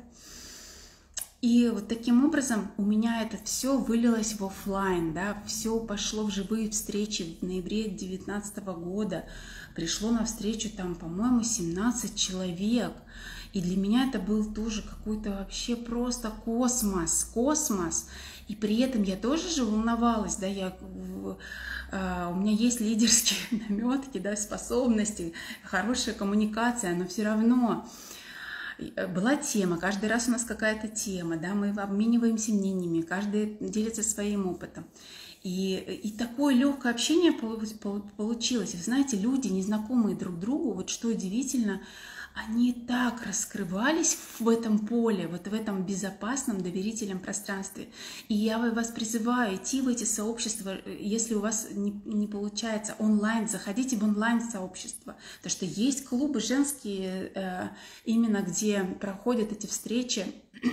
И вот таким образом у меня это все вылилось в офлайн, да, все пошло в живые встречи в ноябре 2019 года. Пришло на встречу там, по-моему, 17 человек. И для меня это был тоже какой-то вообще просто космос. И при этом я тоже же волновалась, да, у меня есть лидерские наметки, да, способности, хорошая коммуникация, но все равно была тема, каждый раз у нас какая-то тема, да, мы обмениваемся мнениями, каждый делится своим опытом. И такое легкое общение получилось. Вы знаете, люди, незнакомые друг другу, вот что удивительно, они так раскрывались в этом поле, вот в этом безопасном, доверительном пространстве. И я вас призываю идти в эти сообщества, если у вас не получается онлайн, заходите в онлайн-сообщество, потому что есть клубы женские, именно где проходят эти встречи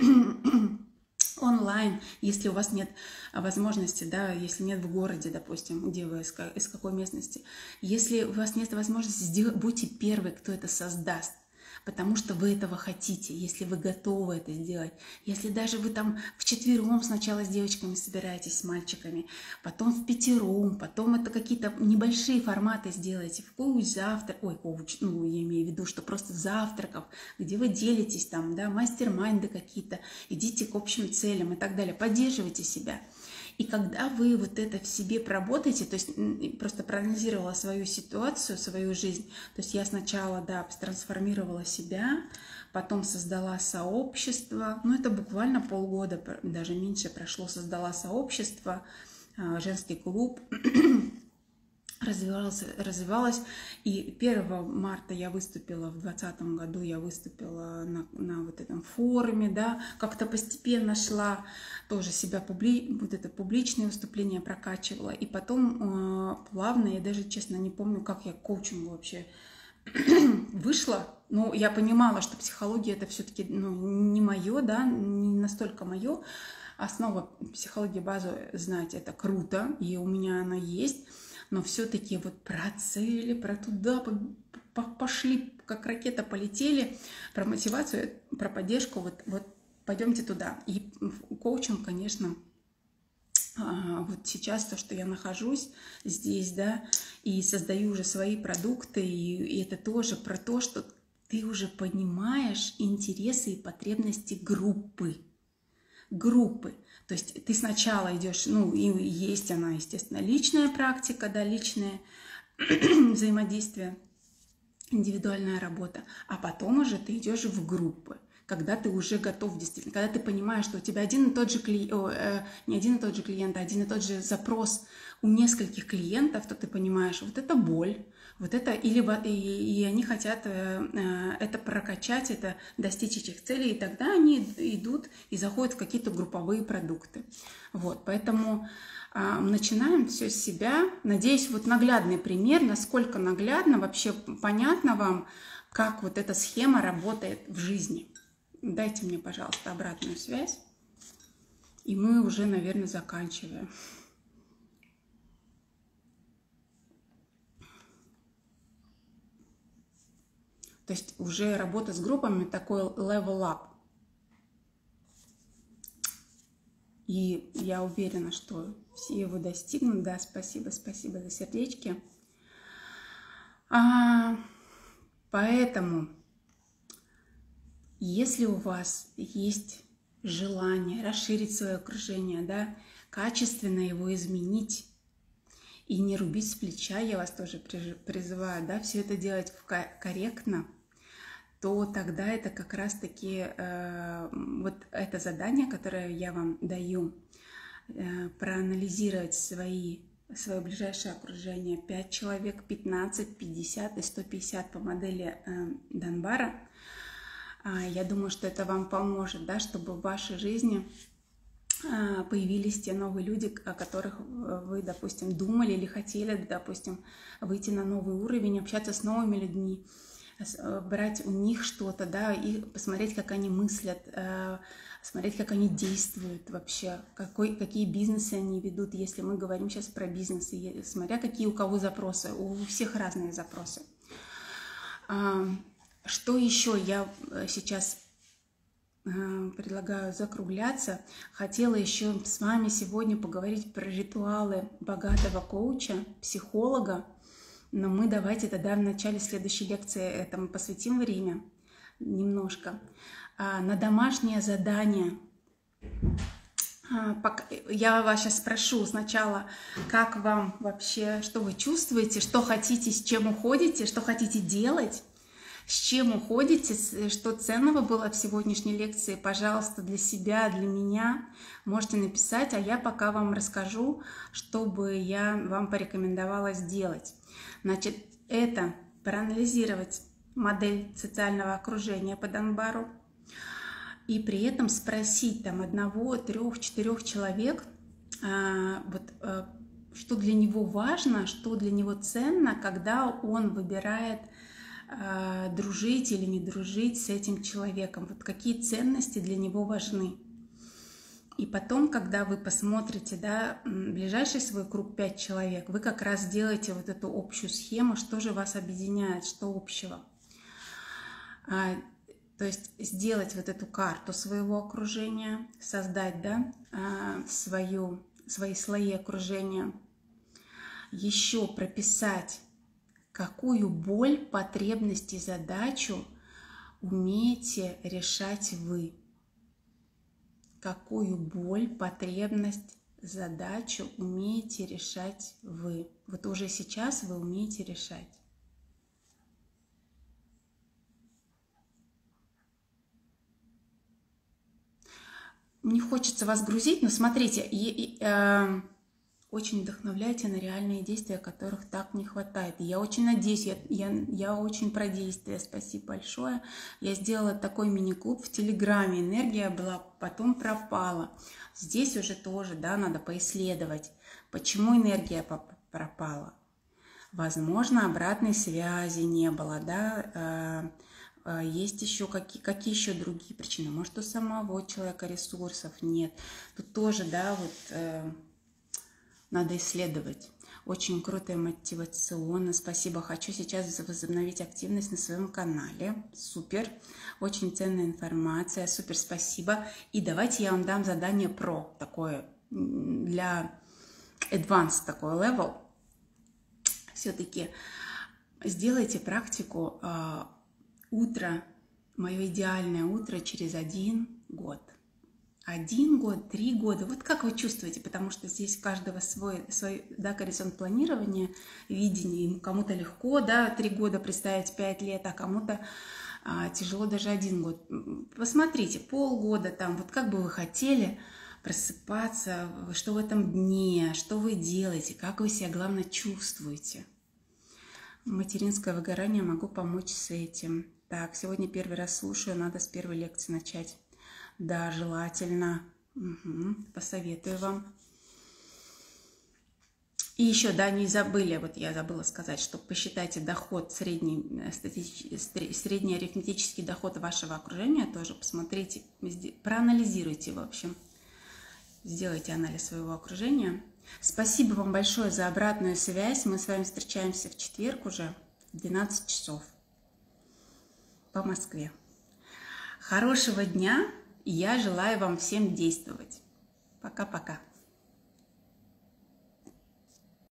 онлайн, если у вас нет возможности, да, если нет в городе, допустим, где вы, из какой местности. Если у вас нет возможности, будьте первые, кто это создаст. Потому что вы этого хотите, если вы готовы это сделать. Если даже вы там вчетвером сначала с девочками собираетесь, с мальчиками, потом в пятером, потом это какие-то небольшие форматы сделаете, в коуч-завтрак, ну, я имею в виду, что просто завтраков, где вы делитесь там, да, мастер-майнды какие-то, идите к общим целям и так далее, поддерживайте себя. И когда вы вот это в себе проработаете, то есть просто проанализировала свою ситуацию, свою жизнь, то есть я сначала, да, трансформировала себя, потом создала сообщество, ну это буквально полгода, даже меньше прошло, создала сообщество, женский клуб, развивалась. И 1 марта я выступила, в 2020 году я выступила на вот этом форуме, да, как-то постепенно шла, тоже себя вот это публичное выступление прокачивала. И потом плавно, я даже, честно, не помню, как я к коучингу вообще вышла. Но я понимала, что психология это все-таки, ну, не мое, да, не настолько мое. Основа психологии, базу знать, это круто, и у меня она есть. Но все-таки вот про цели, про туда пошли, как ракета полетели, про мотивацию, про поддержку, вот пойдемте туда. И коучинг, конечно, вот сейчас то, что я нахожусь здесь, да, и создаю уже свои продукты, и это тоже про то, что ты уже понимаешь интересы и потребности группы. То есть ты сначала идешь, ну, и есть она, естественно, личная практика, да, личное взаимодействие, индивидуальная работа, а потом уже ты идешь в группы, когда ты уже готов действительно, когда ты понимаешь, что у тебя один и тот же клиент, не один и тот же клиент, а один и тот же запрос у нескольких клиентов, то ты понимаешь, вот это боль, вот это, и они хотят это прокачать, это достичь этих целей, и тогда они идут и заходят в какие-то групповые продукты. Вот, поэтому начинаем все с себя. Надеюсь, вот наглядный пример, насколько наглядно, вообще понятно вам, как вот эта схема работает в жизни. Дайте мне, пожалуйста, обратную связь, и мы уже, наверное, заканчиваем. То есть уже работа с группами такой level up. И я уверена, что все его достигнут. Да, спасибо за сердечки. Поэтому, если у вас есть желание расширить свое окружение, да, качественно его изменить и не рубить с плеча, я вас тоже призываю, да, все это делать корректно, то тогда это как раз-таки вот это задание, которое я вам даю, проанализировать свое ближайшее окружение, 5 человек, 15, 50 и 150 по модели Данбара. Я думаю, что это вам поможет, да, чтобы в вашей жизни появились те новые люди, о которых вы, допустим, думали или хотели, допустим, выйти на новый уровень, общаться с новыми людьми, брать у них что-то, да, и посмотреть, как они мыслят, смотреть, как они действуют вообще, какие бизнесы они ведут, если мы говорим сейчас про бизнес, смотря какие у кого запросы, у всех разные запросы. Что еще я сейчас предлагаю закругляться. Хотела еще с вами сегодня поговорить про ритуалы богатого коуча, психолога, но мы давайте тогда в начале следующей лекции этому посвятим время немножко. На домашнее задание. Я вас сейчас спрошу сначала, как вам вообще, что вы чувствуете, что хотите, с чем уходите, что хотите делать. С чем уходите, что ценного было в сегодняшней лекции, пожалуйста, для себя, для меня можете написать, а я пока вам расскажу, что бы я вам порекомендовала сделать. Значит, это проанализировать модель социального окружения по Данбару и при этом спросить там 1, 3, 4 человек, что для него важно, что для него ценно, когда он выбирает дружить или не дружить с этим человеком, вот какие ценности для него важны. И потом, когда вы посмотрите, да, ближайший свой круг 5 человек, вы как раз делаете вот эту общую схему, что же вас объединяет, что общего. То есть сделать вот эту карту своего окружения, создать, да, свои слои окружения, еще прописать, какую боль, потребность и задачу умеете решать вы. Какую боль, потребность, задачу умеете решать вы. Вот уже сейчас вы умеете решать. Не хочется вас грузить, но смотрите, очень вдохновляйте на реальные действия, которых так не хватает. И я очень надеюсь, я очень про действия. Спасибо большое. Я сделала такой мини-клуб в Телеграме. Энергия была, потом пропала. Здесь уже тоже, да, надо поисследовать, почему энергия пропала. Возможно, обратной связи не было, да. Есть еще какие еще другие причины. Может, у самого человека ресурсов нет. Тут тоже, да, вот... Надо исследовать. Очень круто и мотивационно. Спасибо. Хочу сейчас возобновить активность на своем канале. Супер. Очень ценная информация. Супер, спасибо. И давайте я вам дам задание про такое, для advanced такой level. Все-таки сделайте практику утро, мое идеальное утро через 1 год. 1 год, 3 года, вот как вы чувствуете, потому что здесь у каждого свой да, горизонт планирования, видения, кому-то легко, да, 3 года представить, 5 лет, а кому-то тяжело даже 1 год. Посмотрите, полгода там, вот как бы вы хотели просыпаться, что в этом дне, что вы делаете, как вы себя, главное, чувствуете. Материнское выгорание, могу помочь с этим. Так, сегодня первый раз слушаю, надо с первой лекции начать. Да, желательно. Посоветую вам. И еще, да, не забыли, вот я забыла сказать, что посчитайте доход, средний арифметический доход вашего окружения, тоже посмотрите, проанализируйте, в общем. Сделайте анализ своего окружения. Спасибо вам большое за обратную связь. Мы с вами встречаемся в четверг уже в 12 часов. по Москве. Хорошего дня, и я желаю вам всем действовать. Пока-пока.